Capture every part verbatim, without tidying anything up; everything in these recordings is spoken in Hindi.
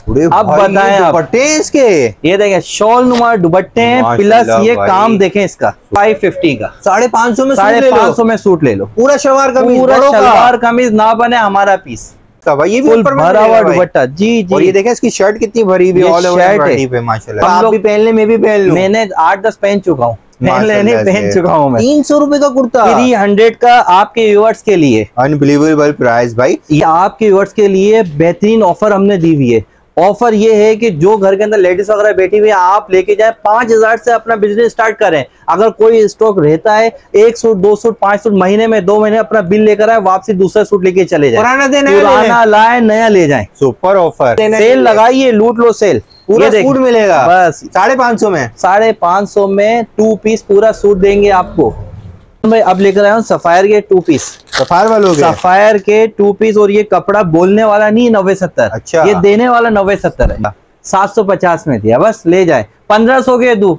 अब बताएं आप दुपट्टे इसके, ये देखें शॉल नुमा दुपट्टे हैं, प्लस ये काम देखें इसका फाइव फिफ्टी का साढ़े पाँच सौ में साढ़े पाँच सौ में सूट ले लो। पूरा शलवार कमीज, पूरा शलवार कमीज ना बने हमारा पीस भाई, ये भी फुल भरा हुआ दुपट्टा। जी जी, और ये देखें इसकी शर्ट कितनी भरी हुई, ऑल ओवर एम्ब्रॉयडरी पे माशाल्लाह। आप भी पहन ले, मैं भी पहन लूं, मैंने आठ दस पहन चुका हूँ, नहीं पहन चुका हूँ मैं। तीन सौ रुपए का कुर्ता थ्री हंड्रेड का आपके व्यूअर्स के लिए, अनबिलीवेबल प्राइस भाई। ये आपके व्यूअर्स के लिए बेहतरीन ऑफर हमने दी हुई है। ऑफर ये है कि जो घर के अंदर लेडीज वगैरह बैठी हुई है, आप लेके जाए पांच हजार से अपना बिजनेस स्टार्ट करें। अगर कोई स्टॉक रहता है, एक सूट दो सूट पांच सूट महीने में दो महीने अपना बिल लेकर आए, वापसी दूसरा सूट लेके चले जाए, पुराना देना पुराना लाए नया ले जाए। सुपर ऑफर, सेल लगाइए, लूट लो सेल, पूरा सूट मिलेगा बस साढ़े पाँच सौ में। साढ़े पाँच सौ में टू पीस पूरा सूट देंगे आपको। भाई अब लेकर आया हूँ सफायर के टू पीस, सफायर वालों के सफायर के टू पीस, और ये कपड़ा बोलने वाला नहीं नब्बे सत्तर, अच्छा ये देने वाला नब्बे सत्तर है। सात सौ पचास में दिया, बस ले जाए। पंद्रह सौ के दू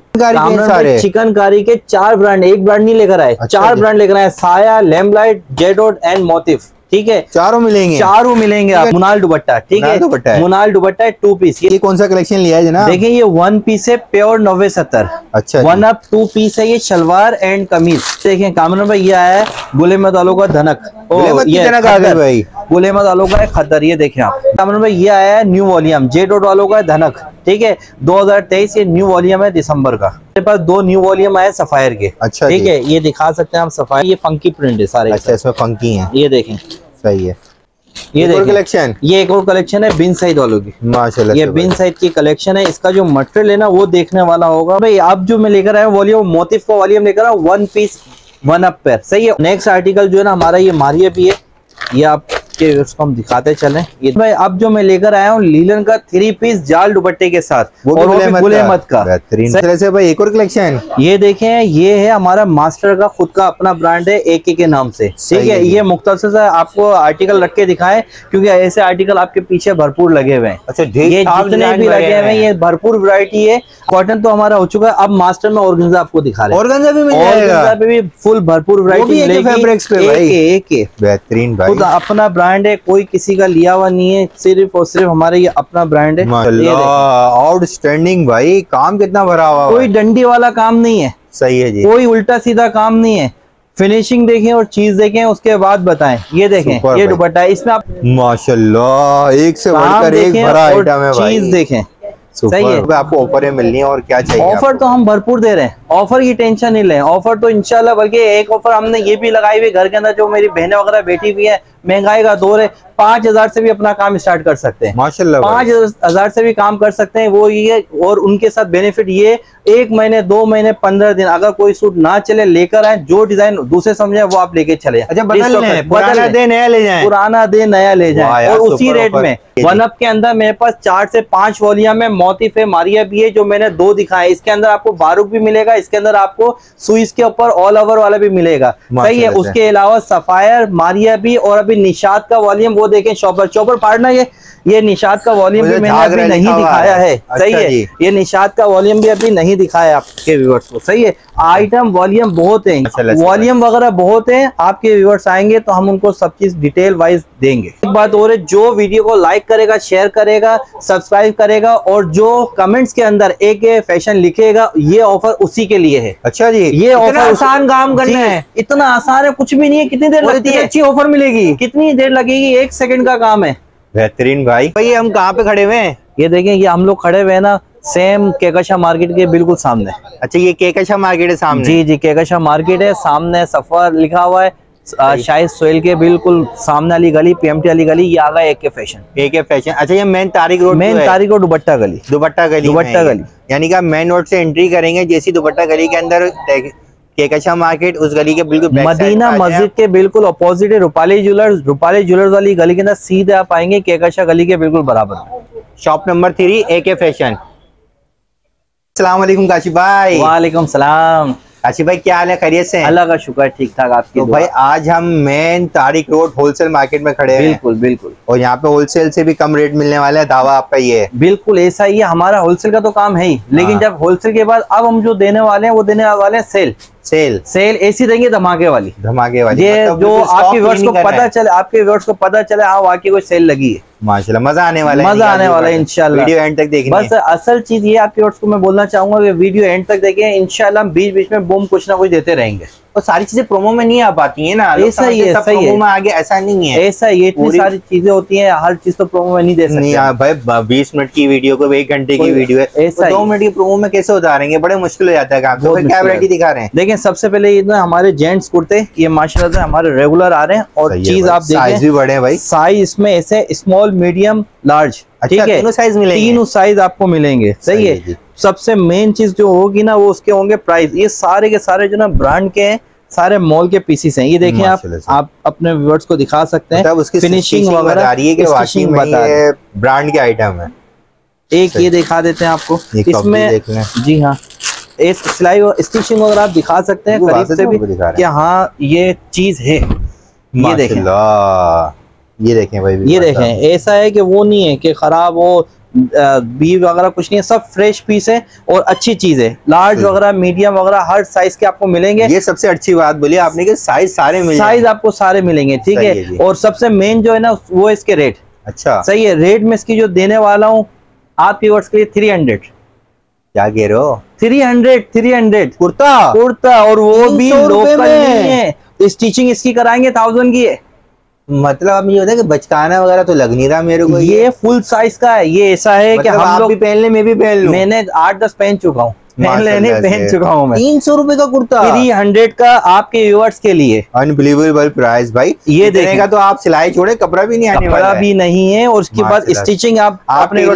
चिकनकारी के चार ब्रांड, एक ब्रांड नहीं लेकर आए, अच्छा चार ब्रांड लेकर आए, साया, लैम्बलाइट, जेडोट एंड मोटिफ, ठीक है, चारों मिलेंगे, चारों मिलेंगे आप। मुनाल दुपट्टा, ठीक है, मुनाल दुपट्टा टू पीस। ये कौन सा कलेक्शन लिया है जनाब? देखिए ये वन पीस है, प्योर नब्बे सत्तर, अच्छा वन अप टू पीस है, ये शलवार एंड कमीज। देखें कामरान भाई, ये आया है गुल अहमद वालों का धनक, ये भाई गुल अहमद वालों का है खद्दर, ये देखें आप। कामरान भाई ये आया है न्यू वॉल्यूम, जे डॉट वालों का है धनक, ठीक है, दो हजार तेईस, ये न्यू वॉल्यूम है दिसंबर का। मेरे पास दो न्यू वॉल्यूम आए सफायर के, अच्छा ठीक है, ये दिखा सकते हैं आप सफायर, ये फंकी प्रिंट है सारे, अच्छा इसमें फंकी है, ये देखें, सही है। ये देखिए कलेक्शन, ये एक और कलेक्शन है बिन साइड वालों की, माशाल्लाह ये बिन साइड की कलेक्शन है। इसका जो मटेरियल है ना वो देखने वाला होगा भाई। आप जो मैं लेकर आया वॉल्यूम मोटिफ का वॉल्यूम लेकर आया, one piece one up pair, सही है। नेक्स्ट आर्टिकल जो है ना हमारा ये मारिया भी है, ये आप के उसको हम दिखाते चलें। ये भाई अब जो मैं लेकर आया हूँ लीलन का थ्री पीस जाल दुपट्टे के साथ, वो और वो गुल अहमद का बेहतरीन तरह से भाई। एक और कलेक्शन ये देखें, ये है हमारा मास्टर का खुद का अपना ब्रांड है एके के नाम से, ठीक है। ये मुख्तसर से आपको आर्टिकल रख के दिखाएं, क्योंकि ऐसे आर्टिकल आपके पीछे भरपूर लगे हुए हैं। अच्छा, ये जितने भी लगे हुए हैं ये भरपूर वैरायटी है। कॉटन तो हमारा हो चुका है, अब मास्टर में ऑर्गेन्जा आपको दिखा रहे हैं, ऑर्गेन्जा भी मिल जाएगा, ऑर्गेन्जा पे भी फुल भरपूर वैरायटी मिलेगी। बेहतरीन भाई, खुद अपना ब्रांड है, कोई किसी का लिया हुआ नहीं है, सिर्फ और सिर्फ हमारा ये अपना ब्रांड है। आउटस्टैंडिंग भाई, काम कितना भरा हुआ, कोई डंडी वाला काम नहीं है, सही है जी, कोई उल्टा सीधा काम नहीं है। फिनिशिंग देखें और चीज देखें, उसके बाद बताएं। ये देखें ये दुपट्टा है, इसमें आप माशाल्लाह एक से बढ़कर एक भरा आइटम है भाई, चीज देखें, सही है। आपको ऑफर मिलनी है और क्या चाहिए? ऑफर तो हम भरपूर दे रहे हैं, ऑफर की टेंशन नहीं लें, ऑफर तो इंशाल्लाह। बल्कि एक ऑफर हमने ये भी लगाई हुई घर के अंदर, जो मेरी बहनें वगैरह बैठी हुई है, महंगाई का दौर है, पांच हजार से भी अपना काम स्टार्ट कर सकते हैं, माशाल्लाह पांच हजार से भी काम कर सकते हैं। वो ये, और उनके साथ बेनिफिट ये, एक महीने दो महीने पंद्रह दिन अगर कोई सूट ना चले लेकर आए, जो डिजाइन दूसरे समझे वो आप लेके चले जाए। अच्छा, बदल लें, पुराना दे नया ले जाएं, पुराना दे नया ले जाएं, और उसी रेट में। वन अप के अंदर मेरे पास चार से पांच वॉल्यूम में मोटिफ है, मारिया भी है, जो मैंने दो दिखाए। इसके अंदर आपको बारूक भी मिलेगा, इसके अंदर आपको सुइस के ऊपर ऑल ओवर वाला भी मिलेगा, सही है। उसके अलावा सफायर, मारिया भी, और अभी निशात का वॉल्यूम वो देखें, चौपर चौपर पार्टनर, ये ये निशात का वॉल्यूम भी मैंने अभी नहीं दिखाया है, सही है। ये निशात का वॉल्यूम भी अभी नहीं दिखाया आपके व्यूअर्स को, सही है। आइटम वॉल्यूम बहुत है, वॉल्यूम वगैरह बहुत है। आपके व्यूअर्स आएंगे तो हम उनको सब चीज डिटेल वाइज देंगे। एक बात और है, जो वीडियो को लाइक करेगा, शेयर करेगा, सब्सक्राइब करेगा, और जो कमेंट्स के अंदर एक फैशन लिखेगा, ये ऑफर उसी के लिए है। अच्छा जी, ये ऑफर आसान काम करना है, इतना आसान है, कुछ भी नहीं है। कितनी देर लगती है? अच्छी ऑफर मिलेगी, कितनी देर लगेगी? एक सेकंड का काम है। बेहतरीन भाई। भाई हम कहाँ पे खड़े हुए हैं? ये देखें, ये हम लोग खड़े हुए हैं ना सेम केकशा मार्केट के बिल्कुल सामने। अच्छा, ये केकशा मार्केट है सामने? जी जी, केकशा मार्केट है सामने, सफर लिखा हुआ है, शायद सोहेल के बिल्कुल सामने वाली गली, पीएमटी वाली गली, ये आ गया एके फैशन। एके फैशन, अच्छा, ये main Tariq road, main Tariq road, Dupatta Gali, Dupatta Gali, Dupatta गली, यानी कि मेन रोड से एंट्री करेंगे, जैसी दुपट्टा गली के अंदर केकशा मार्केट, उस गली के बिल्कुल मदीना मस्जिद के बिल्कुल अपोजिट है रूपाली ज्वेलर्स। रूपाली ज्वेलर्स वाली गली के अंदर सीधे आप आएंगे, केकशा गली के बिल्कुल बराबर, shop number three, AK fashion. अस्सलाम वालेकुम काशिफ भाई। वालेकुम सलाम। काशिफ भाई क्या हाल है, खैरियत से? अल्लाह का शुक्र, ठीक ठाक। आपकी तो भाई आज हम main Tariq road wholesale market में खड़े हैं। बिल्कुल बिल्कुल, और यहाँ पे होलसेल से भी कम रेट मिलने वाला है, दावा आपका ये है? बिल्कुल ऐसा ही है, हमारा होलसेल का तो काम है ही, लेकिन जब होलसेल के बाद अब हम जो देने वाले हैं वो देने वाले हैं सेल। सेल सेल एसी देंगे धमाके वाली, धमाके वाली। ये जो आपके व्यूअर्स को पता चले, आपके व्यूअर्स को पता चले हाँ वाकई कोई सेल लगी है। माशाल्लाह मजा आने वाला है, मजा आने वाला है इंशाल्लाह। वीडियो एंड तक देखनी बस असल चीज ये आपके व्यूअर्स को मैं बोलना चाहूंगा कि वीडियो एंड तक देखें, इंशाल्लाह हम बीच बीच में बूम कुछ ना कुछ देते रहेंगे। और सारी चीजें प्रोमो में नहीं आ पाती है ना, ऐसा ही है, सब सही प्रोमो है में आगे ऐसा नहीं है, ऐसा ये इतनी सारी चीजें होती हैं, हर चीज तो प्रोमो में नहीं दे सकते। नहीं भाई बीस मिनट की वीडियो को एक घंटे की वीडियो है, ऐसा दो मिनट की प्रोमो में कैसे उतारेंगे, बड़े मुश्किल हो जाता है काम। तो क्या वैरायटी दिखा रहे हैं? देखिए सबसे पहले ये ना हमारे जेंट्स कुर्ते, ये माशाल्लाह से हमारे रेगुलर आ रहे हैं। और चीज आप देखें साइज भी बड़े हैं भाई, साइज इसमें ऐसे स्मॉल मीडियम लार्ज, ठीक है, तीनों साइज मिलेंगे, तीनों साइज आपको मिलेंगे। सही है। सबसे मेन चीज जो होगी ना वो उसके होंगे प्राइस। ये सारे के सारे जो ना ब्रांड के हैं, सारे मॉल के पीसीस हैं। ये देखें आप आप अपने व्यूअर्स को दिखा सकते हैं, उसकी फिनिशिंग वगैरह ब्रांड के आइटम है। एक ये दिखा देते हैं आपको इसमें, जी हाँ, इस सिलाई और स्टिचिंग वगैरह आप दिखा सकते हैं करीब से भी कि हाँ ये चीज है। ये देखें, ये देखें भाई, ये देखें, ऐसा है कि वो नहीं है कि खराब हो, बी वगैरह कुछ नहीं है, सब फ्रेश पीस है और अच्छी चीज है। लार्ज वगैरह मीडियम वगैरह हर साइज के आपको मिलेंगे। ये सबसे अच्छी बात बोली आपने कि साइज सारे मिलेंगे, साइज आपको सारे मिलेंगे, ठीक है। और सबसे मेन जो है ना वो इसके रेट। अच्छा सही है। रेट में इसकी जो देने वाला हूँ आपके व्यूअर्स के लिए थ्री हंड्रेड। क्या कह रहे हो? Three hundred three hundred kurta kurta और वो भी लोकल नहीं है, स्टिचिंग इसकी कराएंगे थाउजेंड की है। मतलब अब ये होता है कि बचकाना वगैरह तो लग नहीं रहा मेरे को। ये फुल साइज का है। ये ऐसा है कि हम लोग भी पहन ले, मैं भी पहन लूं। मैंने आठ दस पहन चुका हूँ, पहन नहीं पहन चुका हूँ मैं। तीन सौ रुपए का कुर्ता, थ्री हंड्रेड का आपके व्यूअर्स के लिए अनबिलीवेबल प्राइस भाई। ये देखेगा तो आप सिलाई छोड़े कपड़ा भी नहीं आने वाला, कपड़ा भी नहीं है। और उसके बाद स्टिचिंग आप अपने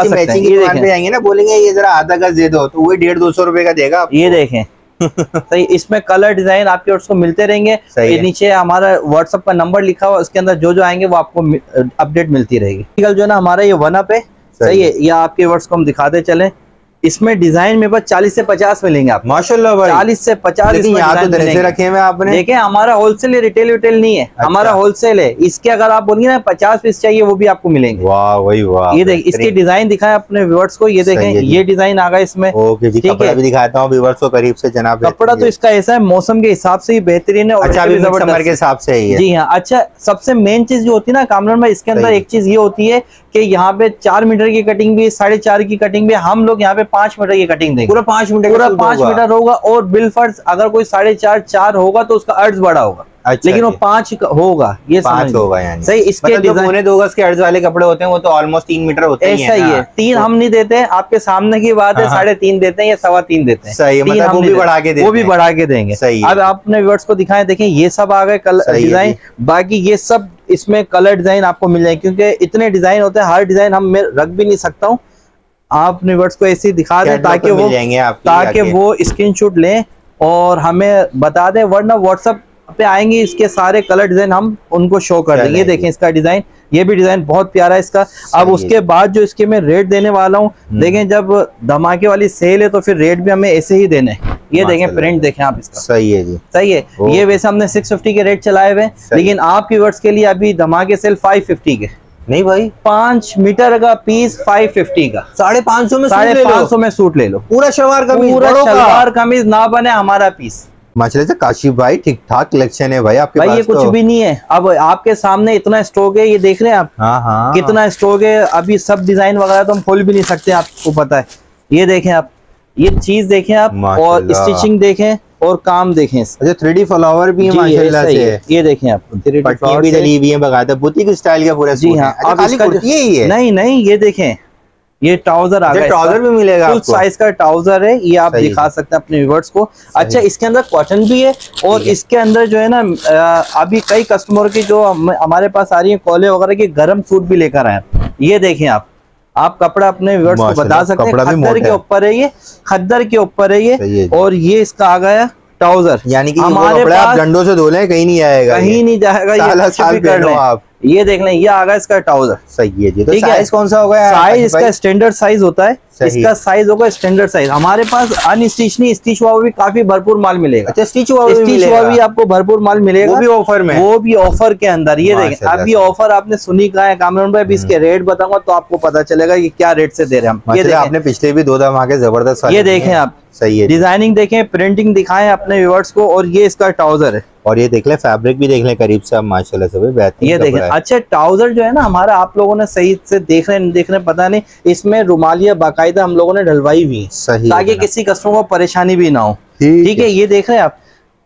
जाएंगे ना, बोलेंगे ये जरा आधा गज दे दो, तो वही डेढ़ दो सौ रुपए का देगा। ये देखें सही। इसमें कलर डिजाइन आपके व्यूअर्स को मिलते रहेंगे। ये नीचे हमारा व्हाट्सएप का नंबर लिखा हुआ, उसके अंदर जो जो आएंगे वो आपको अपडेट मिलती रहेगी। जो है ना हमारा ये वन अप है, सही है। या आपके व्यूअर्स को हम दिखाते चले, इसमें डिजाइन मेरे पास चालीस से पचास मिलेंगे आप। माशाल्लाह भाई, चालीस से पचास तो रखे हैं आपने। देखें हमारा होलसेल है, रिटेल रिटेल नहीं है। अच्छा। हमारा होलसेल है। इसके अगर आप बोलिए ना पचास पीस चाहिए वो भी आपको मिलेंगे। वाह वही वाह। ये देख, इसकी डिजाइन दिखाएं अपने व्यूअर्स को। ये देखें, ये डिजाइन आ गया इसमें। ओके जी, कपड़ा भी दिखाता हूँ व्यूअर्स को करीब से जनाब। कपड़ा तो इसका ऐसा है, मौसम के हिसाब से ही बेहतरीन है। अच्छा, समर के हिसाब से ही है। जी हाँ। अच्छा, सबसे मेन चीज जो होती है ना कामरान भाई, इसके अंदर एक चीज ये होती है कि यहाँ पे चार मीटर की कटिंग भी, साढ़े चार की कटिंग भी, हम लोग यहाँ पे पांच मीटर की कटिंग देंगे। पूरा पांच मीटर पूरा पांच मीटर होगा। और बिल फर्ज अगर कोई साढ़े चार चार होगा तो उसका अर्ज बड़ा होगा। अच्छा, लेकिन वो पांच होगा, ये पांच होगा यानी। सही। इसके मतलब जो पौने दो गज के अर्ज वाले कपड़े होते हैं वो तो ऑलमोस्ट तीन मीटर होते हैं। ऐसा ही है। तीन हम नहीं देते, आपके सामने की बात है, साढ़े तीन देते हैं या सवा तीन देते हैं। सही, मतलब वो भी बढ़ा के देते हैं, वो भी बढ़ा के देंगे। सही। अब आपने व्यूअर्स को दिखाएं, देखें ये सब आ गए कलर डिजाइन। बाकी ये सब इसमें कलर डिजाइन आपको मिल जाएंगे, क्योंकि इतने डिजाइन होते हैं, हर डिजाइन हम रख भी नहीं सकता हूँ। आपने व्यूअर्स को ऐसे दिखा दें ताकि वो ताकि वो स्क्रीनशॉट लें और हमें बता दें, वरना व्हाट्सएप पे आएंगे इसके सारे कलर डिजाइन हम उनको शो कर देंगे। देखें इसका डिजाइन, ये भी डिजाइन बहुत प्यारा है इसका। अब उसके बाद जो इसके मैं रेट देने वाला हूँ, देखें जब धमाके वाली सेल है तो फिर रेट भी हमें ऐसे ही देने हैं। ये देखें प्रिंट देखें आप इसका। सही है जी, सही है। ये वैसे हमने सिक्स फिफ्टी के रेट चलाए हुए, लेकिन आपके व्यूअर्स के लिए अभी धमाके सेल फाइव फिफ्टी के। नहीं भाई, पांच मीटर का पीस फाइव फिफ्टी का, साढ़े पांच सौ में साढ़े पांच सौ में सूट ले लो। पूरा शलवार कमीज, पूरा शलवार कमीज ना बने हमारा पीस। माशाल्लाह से काशिफ भाई ठीक ठाक कलेक्शन है भाई आपके भाई पास। ये कुछ तो भी नहीं है। अब आपके सामने इतना स्टॉक है, ये देख रहे हैं आप। हाँ हाँ, कितना स्टॉक है। अभी सब डिजाइन वगैरह तो हम खोल भी नहीं सकते, आपको पता है। ये देखें आप, ये चीज देखें आप, और स्टिचिंग देखें और काम देखें। अच्छा, थ्री डी फ्लावर भी है माशाल्लाह से। ये देखें आप, पट्टियां भी डली हुई हैं बकायदा, बुटीक स्टाइल का पूरा। जी हाँ। अब इसका यही है? नहीं नहीं, ये देखें, ये ट्राउजर आ गया। ट्राउजर भी मिलेगा, फुल साइज का ट्राउजर है। ये आप दिखा सकते हैं अपने व्यूअर्स को। अच्छा, इसके अंदर कॉटन भी है और इसके अंदर जो है ना अभी कई कस्टमर की जो हमारे पास आ रही है कॉले वगैरह की गर्म सूट भी लेकर आए। ये देखें आप आप कपड़ा अपने व्यूअर्स को बता सकते हैं। खद्दर के ऊपर है ये, खद्दर के ऊपर है ये। और ये इसका आ गया ट्राउजर, यानी कि हमारे पास डंडों से धो लें कहीं नहीं आएगा, कहीं नहीं जाएगा। ये साल कर लो आप। ये देख लें, ये आ गया इसका ट्राउजर। सही है जी। तो साइज कौन सा होगा? साइज इसका स्टैंडर्ड साइज होता है, इसका साइज होगा स्टैंडर्ड साइज। हमारे पास अनस्टिच नहीं, स्टिच हुआ भी काफी भरपूर माल मिलेगा। अच्छा, स्टिच हुआ स्टिच हुआ भी आपको भरपूर माल मिलेगा, वो भी ऑफर में, वो भी ऑफर के अंदर। ये देखें, अब ये ऑफर आपने सुनी कहा है कामरान भाई, अभी इसके रेट बताऊंगा तो आपको पता चलेगा कि क्या रेट से दे रहे हैं हम। ये देखें, आपने पिछले भी दो धमाके जबरदस्त, ये देखें आप। सही है, डिजाइनिंग देखें, प्रिंटिंग दिखाएं अपने व्यूअर्स को, और ये इसका ट्राउजर है। और ये देख ले, फैब्रिक भी देख ले करीब से आप, माशाल्लाह से बेहतरीन। ये देखें, अच्छा ट्राउजर जो है ना हमारा, आप लोगों ने सही से देख रहे देख रहे पता नहीं, इसमें रुमालिया बाकायदा हम लोगों ने डलवाई हुई है, सही, ताकि किसी कस्टमर को परेशानी भी ना हो। ठीक है, ये देख रहे हैं आप,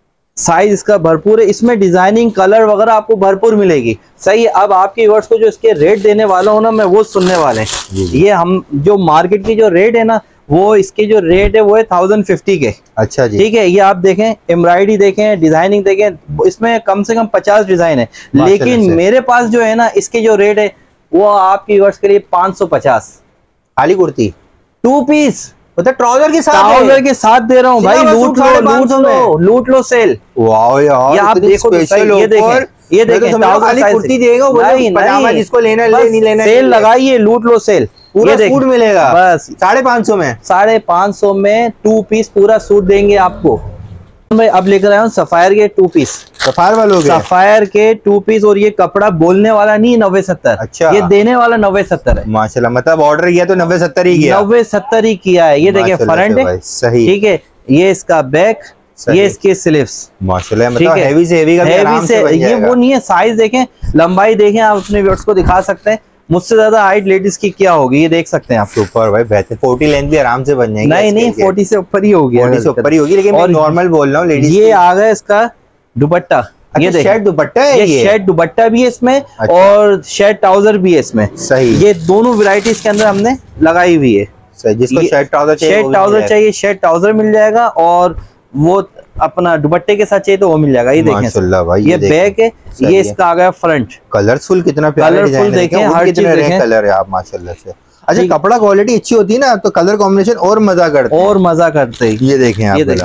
साइज इसका भरपूर है, इसमें डिजाइनिंग कलर वगैरह आपको भरपूर मिलेगी। सही है। अब आपके व्यूअर्स को जो इसके रेट देने वाला हो ना, मैं वो सुनने वाले हैं। ये हम जो मार्केट की जो रेट है ना, वो इसके जो रेट है वो है थाउजेंड फिफ्टी के। अच्छा जी। ठीक है, ये आप देखें, एम्ब्रॉयडरी देखें, डिजाइनिंग देखें, इसमें कम से कम पचास डिजाइन है, लेकिन मेरे पास जो है ना इसके जो रेट है वो आपके व्यूअर्स के लिए पाँच सौ पचास। खाली कुर्ती टू पीस, मतलब ट्राउजर के साथ, ट्राउजर के साथ दे रहा हूँ भाई। लूट लो, लूट लो, लूट लो सेल। वाओ यार, ये आप देखो तो सही, ये देखें, ये देखें, खाली कुर्ती देगा, पजामा जिसको लेना ले, नहीं लेना सेल लगाइए, लूट लो सेल, पूरा सूट मिलेगा बस साढ़े पाँच सौ में। साढ़े पाँच सौ में टू पीस पूरा सूट देंगे आपको। मैं अब लेकर आया हूँ सफायर के टू पीस, सफायर वालों के सफायर के टू पीस, और ये कपड़ा बोलने वाला नहीं, नब्बे सत्तर। अच्छा, ये देने वाला नब्बे सत्तर है। माशाल्लाह, मतलब ऑर्डर किया तो नब्बे सत्तर ही किया, नब्बे सत्तर ही किया है। ये देखिए फ्रंट है, सही। ठीक है, ये इसका बैक, ये इसके स्लीव्स, माशाल्लाह, मतलब हेवी से हेवी का भी आराम से बन ये वो नहीं है। साइज देखें, लंबाई देखें, आप अपने व्यूअर्स को दिखा सकते हैं। मुझसे ज्यादा हाइट लेडीज की क्या होगी, ये देख सकते हैं आप। सुपर भाई, बेहतर। फोर्टी लेंथ भी आराम से बन जाएगी। नहीं नहीं, फोर्टी से ऊपर ही होगी, फोर्टी से ऊपर ही होगी, लेकिन मैं नॉर्मल बोल रहा हूँ लेडीज। ये आ गया इसका दुपट्टा, ये देखिए शर्ट दुपट्टा है, ये शर्ट दुपट्टा भी है इसमें। अच्छा। और शर्ट ट्राउजर भी है इसमें। सही, ये दोनों वैरायटीज के अंदर हमने लगाई हुई है। सही, जिसको शर्ट ट्राउजर चाहिए, शर्ट ट्राउजर चाहिए, शर्ट ट्राउजर मिल जाएगा, और वो अपना दुपट्टे के साथ चाहिए तो वो मिल जाएगा। ये देखें भाई, ये बैक है, ये इसका आ गया फ्रंट। कलरफुल, कितना प्यारा डिजाइन है, देखें हर चीज देखें, कलर है आप, माशाल्लाह से। अच्छा, कपड़ा क्वालिटी अच्छी होती है ना, तो कलर कॉम्बिनेशन और मजा करते हैं, और मजा करते हैं। ये देखें आप, ये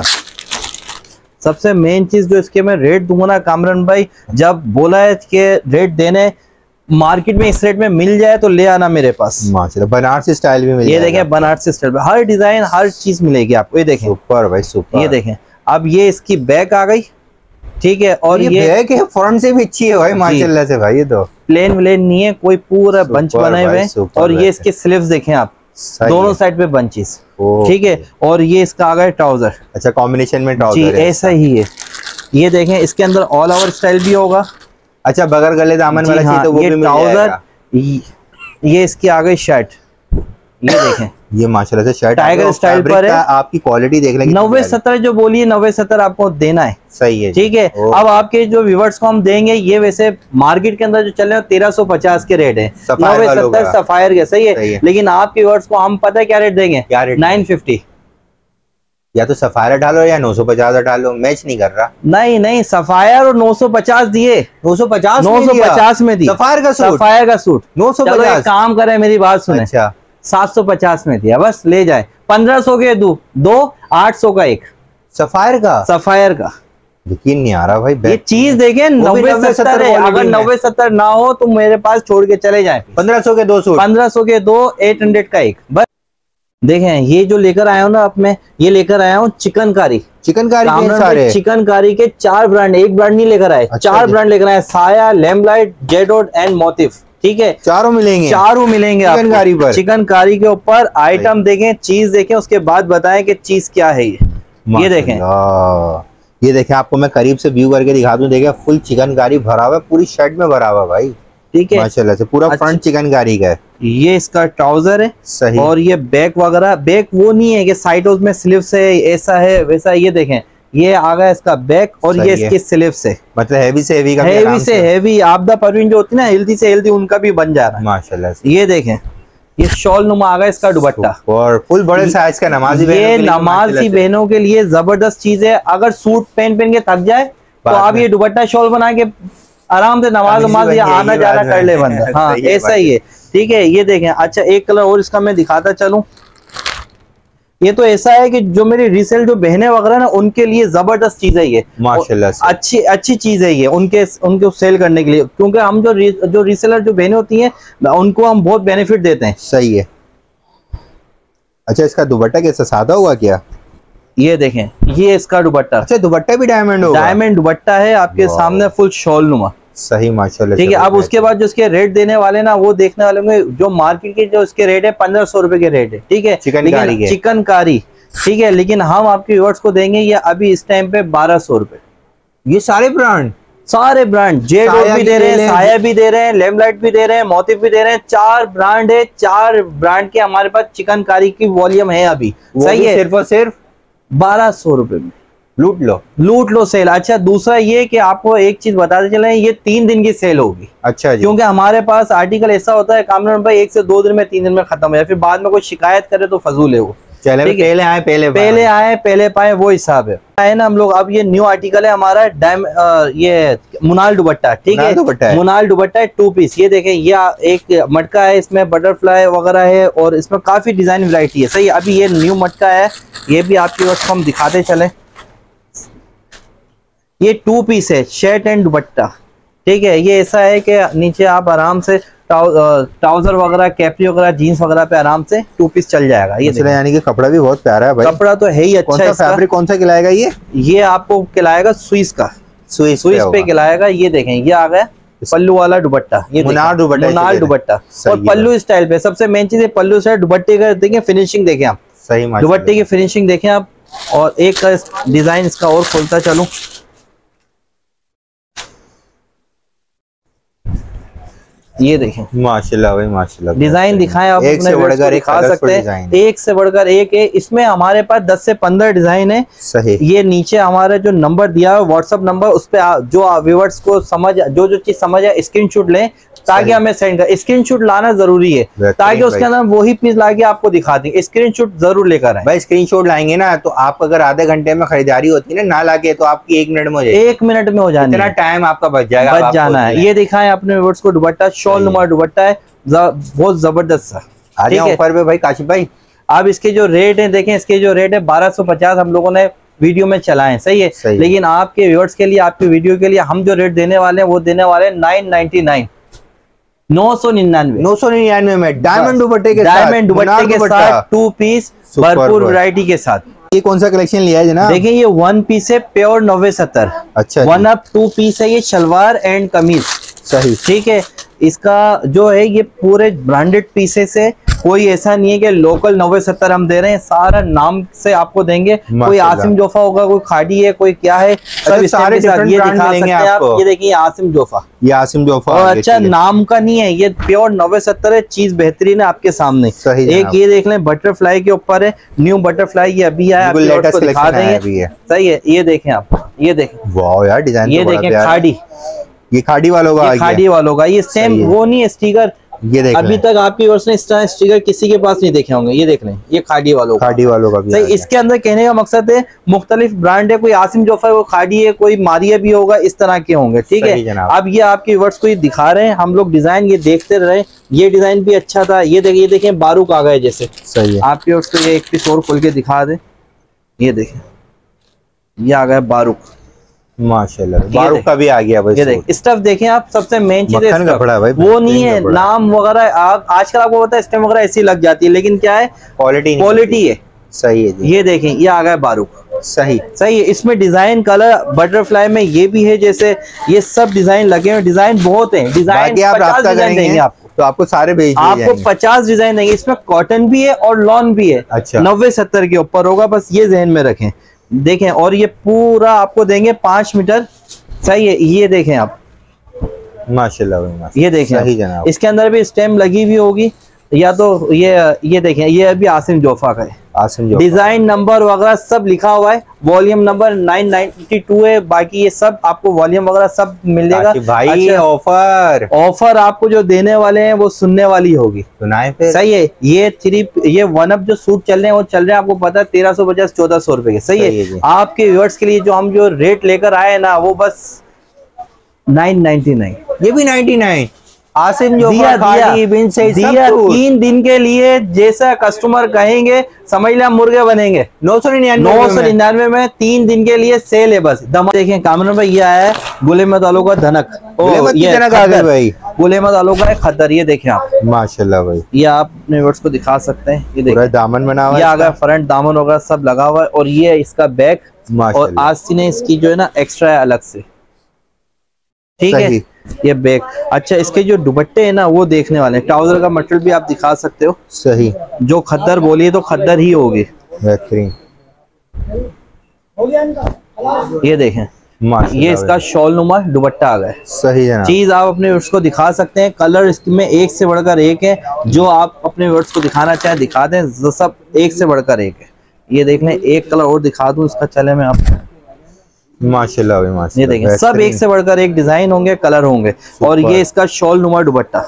सबसे मेन चीज जो इसके मैं रेट दूंगा ना कामरान भाई, जब बोला है कि रेट देने, मार्केट में इस रेट में मिल जाए तो ले आना मेरे पास। माशाल्लाह, बनारसी स्टाइल भी मिल, ये देखें बनारसी स्टाइल में हर डिजाइन, हर चीज मिलेगी आपको। ये देखें, सुपर भाई सुपर। ये देखें, अब ये इसकी बैक आ गई, ठीक है, और ये, ये बैक है, फ्रंट से भी अच्छी है भाई, माशाल्लाह से भाई। ये तो प्लेन व्लेन नहीं है, कोई पूरा बंच बनाए हुए हैं। और ये इसके स्लीव्स देखें आप, दोनों साइड पे बंचेस, ठीक है। और ये इसका आ गया ट्राउजर। अच्छा, कॉम्बिनेशन में ट्राउजर जी, ऐसा ही है। ये देखें, इसके अंदर ऑल ओवर स्टाइल भी होगा। अच्छा, बगैर गले दामन वाला चाहिए तो वो भी मिल जाएगा। ये इसकी आ गई शर्ट, ये देखें, ये माशाल्लाह से शर्ट टाइगर स्टाइल पर है। आपकी क्वालिटी देख लेंगे, नब्बे सत्तर जो बोलिए, नब्बे सत्तर आपको देना है। सही है, ठीक है। अब आपके जो व्यूवर्स को हम देंगे, ये वैसे मार्केट के अंदर जो चल रहे हैं तेरह सौ पचास के रेट है, नब्बे सत्तर सफायर के, सही है। लेकिन आपके व्यूवर्स को हम पता है क्या रेट देंगे, नाइन फिफ्टी। या तो सफायर डालो या नौ सौ पचास डालो, मैच नहीं कर रहा। नहीं नहीं, सफायर और नौ सौ पचास दिए, नौ सौ पचास नौ सौ पचास में दी सफायर का सूट, सफायर का सूट नौ सौ पचास। काम करे, मेरी बात सुने। अच्छा, सात सौ पचास में दिया, बस ले जाए। पंद्रह सौ के दो दो आठ सौ का एक सफायर का, सफायर का। यकीन नहीं आ रहा भाई, ये चीज देखें, नब्बे सत्तर है। अगर नब्बे सत्तर ना हो तो मेरे पास छोड़ के चले जाए। पंद्रह सौ के दो सूट, पंद्रह सौ के दो, एट हंड्रेड का एक। बस देखें, ये जो लेकर आया हूँ ना, अब मैं ये लेकर आया हूँ चिकनकारी। चिकनकारी के सारे चिकनकारी के चार ब्रांड, एक ब्रांड नहीं लेकर आए। अच्छा, चार ब्रांड लेकर आए, साया, लैम्बलाइट, जेडोट एंड मोटिव। ठीक है, चारों मिलेंगे, चारों मिलेंगे चिकनकारी पर। चिकनकारी के ऊपर आइटम देखें, चीज देखें, उसके बाद बताएं कि चीज क्या है। ये ये देखें, ये देखें, आपको मैं करीब से व्यू करके दिखा दूं। देखें, फुल चिकनकारी भरा हुआ है, पूरी शर्ट में भरा हुआ भाई। ठीक है, माशाल्लाह से पूरा अच्छा, फ्रंट चिकनकारी का है। ये इसका ट्राउजर है, सही। और ये बैक वगैरह, बैक वो नहीं है कि साइडों में स्लीव्स है, ऐसा है वैसा। ये देखें, ये आ गया इसका बैक, और ये इसकी स्लीव्स है, मतलब हेवी से हेवी का, हेवी से हेवी आपदा परवीन जो होती है ना, हेल्दी से हेल्दी, उनका भी बन जा रहा है माशाल्लाह से। ये देखें, ये शॉल नुमा आ गया इसका दुपट्टा, और फुल बड़े साइज का नमाजी बहनों ये नमाजी बहनों के लिए जबरदस्त चीज है। अगर सूट पहन पहन के थक जाए तो आप ये दुपट्टा शॉल बना के आराम से नमाज नमाज या आना जाना कर ले बंदा। हाँ, ऐसा ही है। ठीक है, ये देखें। अच्छा, एक कलर और इसका मैं दिखाता चलूं, ये तो ऐसा है कि जो मेरी रीसेल जो बहनें वगैरह ना उनके लिए जबरदस्त चीज है ये, माशाल्लाह से अच्छी अच्छी चीज है ये उनके उनको सेल करने के लिए, क्योंकि हम जो री, जो रीसेलर जो बहनें होती हैं उनको हम बहुत बेनिफिट देते हैं। सही है। अच्छा, इसका दुपट्टा कैसा सादा होगा क्या? ये देखें, ये इसका दुपट्टा। अच्छा, दुपट्टा भी डायमंड होगा? डायमंड दुपट्टा है आपके सामने, फुल शॉल नुमा। सही, माशाल्लाह। ठीक है, अब उसके बाद जो इसके रेट देने वाले ना वो देखने वाले होंगे, जो मार्केट के जो इसके रेट है पंद्रह सौ रुपए के रेट है। ठीक है, चिकनकारी के, चिकनकारी। ठीक है, लेकिन हम आपके व्यूअर्स को देंगे ये अभी इस टाइम पे बारह सौ रुपए। ये सारे ब्रांड सारे ब्रांड जेड भी दे रहे हैं, साया भी दे रहे हैं, लेमलाइट भी दे रहे हैं, मोतिफ भी दे रहे हैं। चार ब्रांड है, चार ब्रांड के हमारे पास चिकनकारी की वॉल्यूम है अभी। सही है, सिर्फ और सिर्फ बारह सौ रुपए में लूट लो, लूट लो सेल। अच्छा, दूसरा ये कि आपको एक चीज बताते चले, ये तीन दिन की सेल होगी। अच्छा जी, क्योंकि हमारे पास आर्टिकल ऐसा होता है कामरान भाई, एक से दो दिन में, तीन दिन में खत्म हो जाए, फिर बाद में कोई शिकायत करे तो फजूल है वो। चले पहले आए पहले पहले आए पहले पाए, वो हिसाब है। आए ना हम लोग, अब ये न्यू आर्टिकल है हमारा डायम ये मुनाल दुपट्टा। ठीक है, मुनाल दुपट्टा है टू पीस। ये देखें, ये एक मटका है, इसमें बटरफ्लाई वगैरह है और इसमें काफी डिजाइन वैरायटी है। सही, अभी ये न्यू मटका है, ये भी आपकी वक्त हम दिखाते चले। ये टू पीस है, शर्ट एंड दुपट्टा। ठीक है, ये ऐसा है कि नीचे आप आराम से ट्राउजर वगैरह, कैपरी वगैरह, जीन्स वगैरह पे आराम से टू पीस चल जाएगा। ये यानी कि कपड़ा भी बहुत प्यारा है भाई। कपड़ा तो है ही अच्छा। कौन सा फैब्रिक कौन सा खिलाएगा ये? ये आपको खिलाएगा स्विस का, स्विस स्विस पे खिलाएगा। ये देखें, ये आ गया पल्लू वाला दुपट्टा, ये मुनार दुपट्टा, मुनार दुपट्टा और पल्लू स्टाइल पे। सबसे मेन चीज है पल्लू स्टाइल, दुपट्टे का देखें फिनिशिंग देखें आप। सही, दुपट्टे की फिनिशिंग देखें आप। और एक डिजाइन इसका और खोलता चलूं, ये देखें माशाल्लाह भाई, माशाल्लाह डिजाइन दिखाएं आप, एक से बढ़कर एक दिखा सकते हैं, एक से बढ़कर एक है। इसमें हमारे पास दस से पंद्रह डिजाइन है। सही, ये नीचे हमारा जो नंबर दिया है व्हाट्सएप नंबर, उस पे जो व्यूअर्स को समझ जो जो चीज समझ है स्क्रीनशॉट लें, ताकि हमें सेंड कर। स्क्रीनशॉट लाना जरूरी है, ताकि उसके अंदर वही पीस लाके आपको दिखा दें। स्क्रीनशॉट जरूर लेकर आए भाई। स्क्रीनशॉट लाएंगे ना तो आप अगर आधे घंटे में खरीदारी होती है ना, ना लाके तो आपकी एक मिनट में हो जाएगी। एक मिनट में हो जाएगी, इतना टाइम आपका बच जाएगा, बच जाना है। ये दिखाएं अपने व्यूअर्स को दुपट्टा, शॉल नुमा दुपट्टा है, बहुत जबरदस्त सा। ठीक है ऊपर पे भाई काशिफ भाई। अब इसके जो रेट है देखें, इसके जो रेट है बारह सौ पचास हम लोगों ने वीडियो में चलाएं। सही है, सही। लेकिन आपके व्यूअर्स के लिए, आपकी वीडियो के लिए हम जो रेट देने वाले हैं वो देने वाले हैं नाइन नाइनटी नाइन, नौ सौ निन्यानवे नौ सौ निन्यानवे में डायमंड दुपट्टे के डायमंड दुपट्टे के साथ टू पीस भरपूर वैरायटी के साथ। ये कौन सा कलेक्शन लिया है जनाब? देखिए, ये वन पीस है प्योर नब्बे सत्तर। अच्छा, वन अप टू पीस है, ये शलवार एंड कमीज। सही, ठीक है। इसका जो है ये पूरे ब्रांडेड पीसेस है, कोई ऐसा नहीं है कि लोकल नब्बे सत्तर हम दे रहे हैं, सारा नाम से आपको देंगे। कोई आसिम जोफा होगा, कोई खाड़ी है, कोई क्या है, सब सारे डिफरेंट ये दिखा सकते हैं आप। ये देखिए आसिम जोफा, ये आसिम जोफा और अच्छा नाम का नहीं है, ये प्योर नब्बे सत्तर है, चीज बेहतरीन है आपके सामने। एक ये देख लें, बटरफ्लाई के ऊपर है, न्यू बटरफ्लाई, ये अभी आया, आपको दिखा देंगे। सही है, ये देखें आप, ये देखें, वाह यार डिजाइन, ये देखें खाड़ी, ये खाड़ी वालों का, खाड़ी वालों का। ये सेम वो नहीं है स्टिकर, ये देख अभी तक आपकी ओर से स्टिकर किसी के पास नहीं देखे होंगे। ये देख लें, ये खाड़ी वालों खाड़ी वालों का भी सही। इसके अंदर कहने का मकसद है मुख्तलिफ ब्रांड है, कोई आसिम जोफा है वो खाड़ी है, कोई मारिया भी होगा, इस तरह के होंगे। ठीक है, अब ये आपके वर्ड्स को ये दिखा रहे हैं हम लोग, डिजाइन ये देखते रहे। ये डिजाइन भी अच्छा था, ये देखिए, ये देखें बारूक आ गए जैसे। सही है, आपके वर्ड्स को ये एक पीस और खोल के दिखा दे, ये देखें, ये आ गया बारूक, माशाल्लाह बारूक का भी आ गया भाई। ये देख स्टफ देखें आप, सबसे मेन चीज है कपड़ा भाई, वो नहीं है नाम वगैरह। आजकल आपको पता है स्टैम्प वगैरह ऐसी लग जाती है, लेकिन क्या है क्वालिटी, क्वालिटी है। सही है जी। ये देखें, ये आ गया बारूक, सही सही है। इसमें डिजाइन कलर बटरफ्लाई में ये भी है, जैसे ये सब डिजाइन लगे हुए, डिजाइन बहुत है। डिजाइन आप रास्ता देंगे आपको तो आपको सारे भेज दिए आपको पचास डिजाइन देंगे। इसमें कॉटन भी है और लॉन भी है। अच्छा, नब्बे सत्तर के ऊपर होगा, बस ये जहन में रखें। देखें, और ये पूरा आपको देंगे पांच मीटर। सही है, ये देखें आप, माशाल्लाह ये देखें, इसके अंदर भी स्टेम लगी हुई होगी, या तो ये ये देखें, ये अभी आसिम जोफा का है, आसिम जोफा। डिजाइन नंबर वगैरह सब लिखा हुआ है, volume number nine ninety two है। बाकी ये सब आपको वॉल्यूम वगैरह सब मिल जाएगा भाई। अच्छा, ऑफर ऑफर आपको जो देने वाले हैं वो सुनने वाली होगी, सुनाए फिर। सही है, ये थ्री ये वन अप जो सूट चल रहे हैं वो चल रहे हैं आपको पता है तेरह सौ पचास चौदह सौ रुपए के। सही है, है आपके व्यूअर्स के लिए जो हम जो रेट लेकर आए ना वो बस नाइन नाइनटी नाइन। ये भी नाइनटी नाइन आसिम जो दिया दिया, दिया तीन दिन के लिए जैसा कस्टमर कहेंगे समझ लिया मुर्गे बनेंगे। नौ सौ निन्यानवे नौ सौ निन्यानवे में तीन दिन के लिए सेल है बस। देखें कामरान भाई ये आया है गुल अहमद आलू का धनक, ये धनक आ गए भाई, गुल अहमद आलू का खद्दर। ये देखें आप माशाल्लाह भाई, ये आप अपने व्यूअर्स को दिखा सकते हैं। ये देखिए दामन बना हुआ है, ये आ गया फ्रंट दामन वगैरह सब लगा हुआ है। और ये इसका बैक और आस्तीन इसकी जो है ना एक्स्ट्रा है अलग से, ठीक है। ये बैक अच्छा, इसके जो दुपट्टे हैं ना वो देखने वाले हैं। ट्राउजर का मटेरियल भी आप दिखा सकते हो, सही। जो खद्दर बोलिए तो खद्दर ही होगी, बेहतरीन। ये देखें ये इसका शॉल नुमा दुपट्टा आ गया, सही है। चीज आप अपने व्यूअर्स को दिखा सकते हैं, कलर इसमें एक से बढ़कर एक है। जो आप अपने व्यूअर्स को दिखाना चाहें दिखा दें, सब एक से बढ़कर एक है। ये देख लें, एक कलर और दिखा दूं इसका, चले मैं आपको माशाल्लाह भाई माशाल्लाह। ये देखें सब एक से बढ़कर एक डिजाइन होंगे, कलर होंगे। और ये इसका शॉल नुमा दुपट्टा,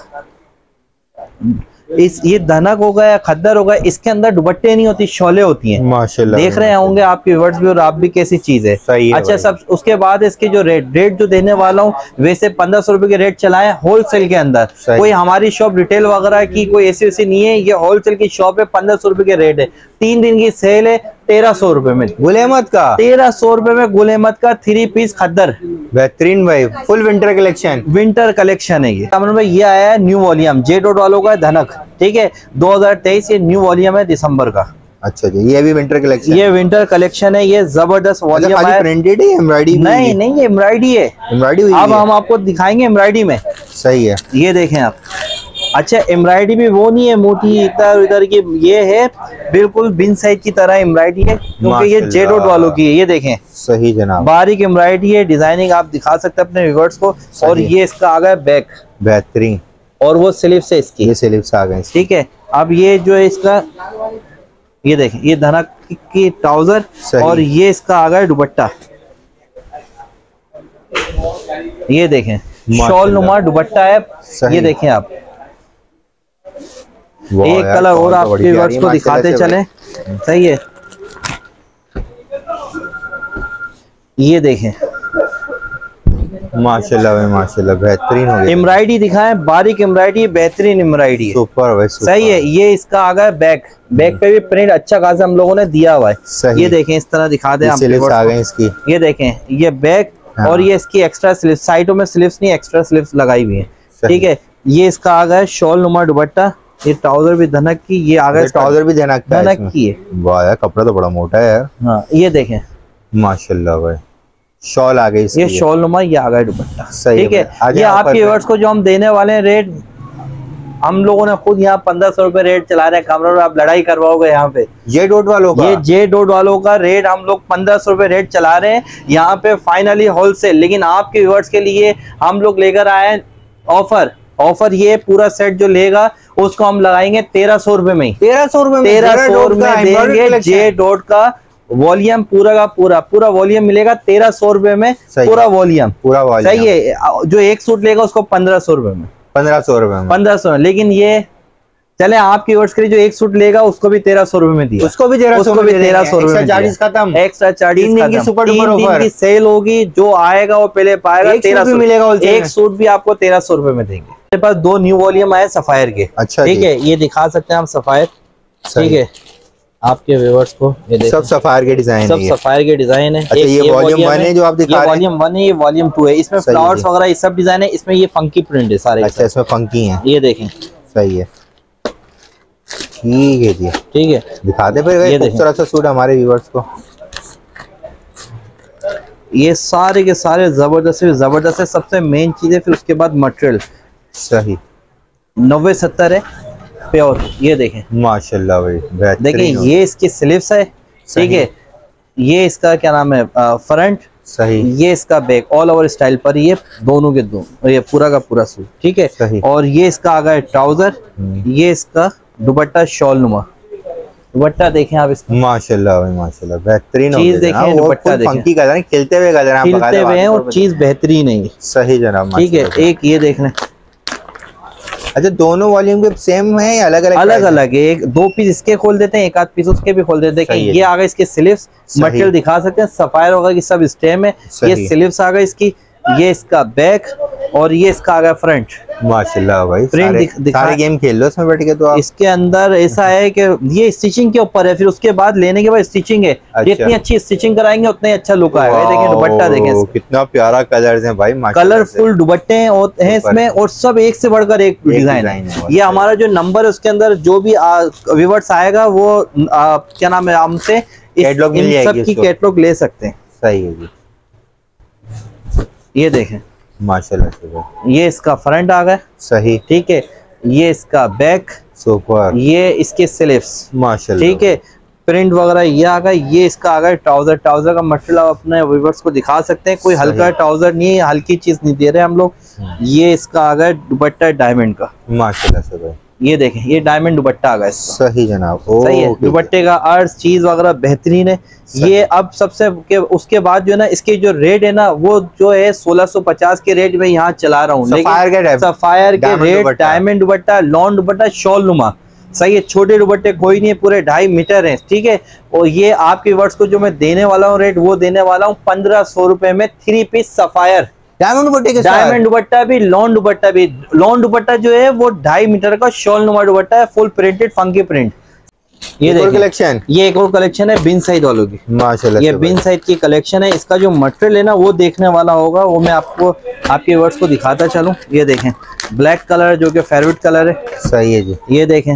इस ये धनक हो गया खद्दर हो गया, इसके अंदर दुपट्टे नहीं होती शोले होती हैं माशाल्लाह। देख रहे होंगे आपके व्यूअर्स भी और आप भी कैसी चीज है, सही है अच्छा सब। उसके बाद इसके जो रेट रेट जो देने वाला हूँ वैसे पंद्रह सौ रुपए के रेट चलाए होलसेल के अंदर। कोई हमारी शॉप रिटेल वगैरह की कोई ऐसी वैसी नहीं है, ये होलसेल की शॉप है, पंद्रह सौ रुपए के रेट है। तीन दिन की सेल है, तेरह सौ रुपए में गुल अहमद का, तेरह सौ रुपए में गुल अहमद का थ्री पीस खद्दर, बेहतरीन भाई, full winter collection, winter collection है ये। कामरान भाई ये आया है न्यू वॉल्यूम जे डॉट वालों का धनक, ठीक है, दो हजार तेईस ये न्यू वॉल्यूम है दिसंबर का। अच्छा जी, ये भी विंटर कलेक्शन, ये विंटर कलेक्शन है, ये जबरदस्त वॉल्यूम है। प्रिंटेड है एम्ब्रॉयडरी? नहीं नहीं ये एम्ब्रॉयडरी है, एम्ब्रॉयडरी अब हम आपको दिखाएंगे एम्ब्रॉयडरी में, सही है। ये देखें आप, अच्छा एम्ब्रॉयडरी भी वो नहीं है मोटी इधर उधर की, ये है बिल्कुल बिन साइज की तरह एम्ब्रॉयडरी है, क्योंकि ये जे डॉट वालों की है। ये देखें सही जनाब, बारीक एम्ब्रॉयडरी है, डिजाइनिंग आप दिखा सकते हैं अपने व्यूअर्स को। और ये इसका आ गया बैक, बेहतरीन, और वो स्लीव्स है इसकी, ये स्लीव्स आ गए, ठीक है। अब ये जो है इसका, ये देखें ये धनक की ट्राउजर, और ये इसका आ गया दुपट्टा। ये देखें शॉल नुमा दुपट्टा है, ये देखें आप। एक कलर और आपके व्यूअर्स को दिखाते चले, सही है। ये देखें माशाल्लाह भाई माशाल्लाह, बेहतरीन हो गया। एम्ब्रॉयडरी दिखाएं, बारीक एम्ब्रॉयडरी, बेहतरीन एम्ब्रॉयडरी, सुपर भाई सुपर। सही है। ये इसका आ गया बैक, बैक पे भी प्रिंट अच्छा खासा हम लोगों ने दिया हुआ है। ये देखें इस तरह दिखा दें आप, आ गए इसकी। ये देखें ये बैक, और ये इसकी एक्स्ट्रा स्लीव्स, साइडों में स्लीव्स नहीं एक्स्ट्रा स्लीव्स लगाई हुई है, ठीक है। ये इसका आ गया शॉल नुमा दुपट्टा, ये ट्राउजर भी धनक की, ये आ गया ट्राउजर भी धनक धनक की है। वाह यार, कपड़ा तो बड़ा मोटा है यार। हाँ ये देखें माशाल्लाह भाई, शॉल आ गई, ये शॉल नुमा, ये आ गया दुपट्टा, ठीक है। ये आपके व्यूअर्स को जो हम देने वाले हैं रेट, हम लोगों ने खुद यहाँ पंद्रह सौ रुपए रेट चला रहे हैं। कामरान आप लड़ाई करवाओगे यहाँ पे, जे डॉट वालों का, ये जे डॉट वालों का रेट हम लोग पंद्रह सौ रुपए रेट चला रहे हैं यहाँ पे फाइनली होलसेल। लेकिन आपके व्यूअर्स के लिए हम लोग लेकर आए हैं ऑफर, ऑफर ये पूरा सेट जो लेगा उसको हम लगाएंगे तेरह सौ रुपए में, तेरह सौ रुपए में तेरह सौ में देंगे। जे डॉट का वॉल्यूम पूरा का पूरा पूरा वॉल्यूम मिलेगा तेरह सौ रुपए में, पूरा वॉल्यूम पूरा वॉल्यूम, सही है। जो एक सूट लेगा उसको पंद्रह सौ रुपए में, पंद्रह सौ रुपए में, पंद्रह सौ। लेकिन ये चले आपके व्यूअर्स के लिए जो एक सूट लेगा उसको भी तेरह सौ रुपए में दिया, उसको भी तेरह सौ भी तेरह सौ रुपए चार्जेस खत्म, एक्स्ट्रा चार्जेस खत्म। तीन दिन की सेल होगी, जो आएगा वो पहले पाएगा, तेरह सौ मिलेगा। एक सूट भी आपको तेरह सौ रुपए में देंगे। मेरे पास दो न्यू वॉल्यूम आए सफायर के, अच्छा ठीक है, ये दिखा सकते हैं हम सफायर, ठीक है आपके व्यूअर्स को। ये सब सफायर के डिजाइन, सब सफायर के डिजाइन है। अच्छा, ये वॉल्यूम वन है जो आप दिखा रहे हैं, वॉल्यूम वन है, ये वॉल्यूम टू है। इसमें फ्लावर्स वगैरह ये सब डिजाइन है, इसमें ये फंकी प्रिंट है सारे। अच्छा इसमें फंकी है, ये देखें, सही है, ठीक है जी, ठीक है। दिखाते फिर खूबसूरत सा सूट हमारे व्यूअर्स को। ये सारे के सारे जबरदस्त जबरदस्त है। सबसे मेन चीज है फिर उसके बाद मटेरियल, सही नब्बे सत्तर है प्योर। ये देखें माशाल्लाह भाई, देखें ये इसकी स्लीव्स है, ठीक है। ये इसका क्या नाम है फ्रंट, सही। ये इसका बैक, ऑल ओवर स्टाइल पर ये दोनों के दो, ये पूरा का पूरा सूट, ठीक है, सही। और ये इसका आ गया ट्राउजर, ये इसका दुपट्टा शॉल नुमा दुपट्टा देखें आप इसका, माशाल्लाह भाई माशाल्लाह, बेहतरीन चीज देखें, दुपट्टा देखें, फंकी कलर है, खिलते हुए कलर हैं, खिलते हुए हैं और चीज बेहतरीन है, सही जनाब, ठीक है। एक ये देख लें, अच्छा दोनों वॉल्यूम के सेम है या अलग अलग? अलग अलग है, एक दो पीस इसके खोल देते हैं, एक आध पीस उसके भी खोल देते हैं। ये आ गया इसके स्लीव्स, मटेरियल दिखा सकते हैं, सफायर होगा कि सब स्टेम है। ये स्लीव्स आ गए इसकी, ये इसका बैक और ये इसका आ गया फ्रंट। माशाल्लाह भाई, प्रिंट सारे, दिख, दिखा सारे गेम खेल लो इसमें बैठ के तो आप। इसके अंदर ऐसा है कि ये स्टिचिंग के ऊपर है, फिर उसके बाद लेने के बाद स्टिचिंग है। अच्छा। जितनी अच्छी स्टिचिंग कराएंगे उतना ही अच्छा लुक आएगा। देखिए दुपट्टा देखें, कितना प्यारा कलर है भाई, कलरफुल दुपट्टे हैं इसमें, और सब एक से बढ़कर एक डिजाइन है। ये हमारा जो नंबर है उसके अंदर जो भी व्यूअर्स आएगा वो आ, क्या नाम है, हमसे इन सब की कैटलॉग ले सकते हैं। सही है जी। ये देखें माशाल्लाह से, ये इसका फ्रंट आ गया। सही, ठीक है। ये इसका बैक, सुपर। ये इसके स्लीव्स, माशाल्लाह, ठीक है। प्रिंट वगैरह ये आ गया। ये इसका आ गया ट्राउजर। ट्राउजर का मटेरियल आप अपने व्यूअर्स को दिखा सकते हैं, कोई हल्का ट्राउजर नहीं है, हल्की चीज नहीं दे रहे हम लोग। ये इसका आ गया दुपट्टा डायमंड का। माशाल्लाह से भाई, ये देखें, ये डायमंड दुपट्टा आ गया इसका। सही जनाब, सही है। दुपट्टे का अर्ज चीज वगैरह बेहतरीन है। ये अब सबसे के, उसके बाद जो है ना, इसके जो रेट है ना, वो जो है सोलह सौ पचास के रेट में यहाँ चला रहा हूँ। सफायर के rate, diamond dupatta, lawn dupatta, shawl नुमा। सही है। छोटे दुपट्टे कोई नहीं है, पूरे ढाई मीटर है। ठीक है। और ये आपके वर्ड्स को जो मैं देने वाला हूँ रेट, वो देने वाला हूँ पंद्रह सौ रुपए में थ्री पीस सफायर डायमंड दुपट्टे के, डायमंड दुपट्टा भी, लॉन दुपट्टा भी। लॉन दुपट्टा जो है वो ढाई मीटर का शॉल नुमा दुपट्टा है, फुल प्रिंटेड फंकी प्रिंट। ये देखिए कलेक्शन, ये एक और कलेक्शन है बिन साइड वालों की। माशाल्लाह, ये बिन साइड की कलेक्शन है। इसका जो मटेरियल है ना वो देखने वाला होगा, वो मैं आपको आपके वर्ड्स को दिखाता चलूं। ये देखें, ब्लैक कलर जो कि फेवरेट कलर है। सही है जी। ये देखें,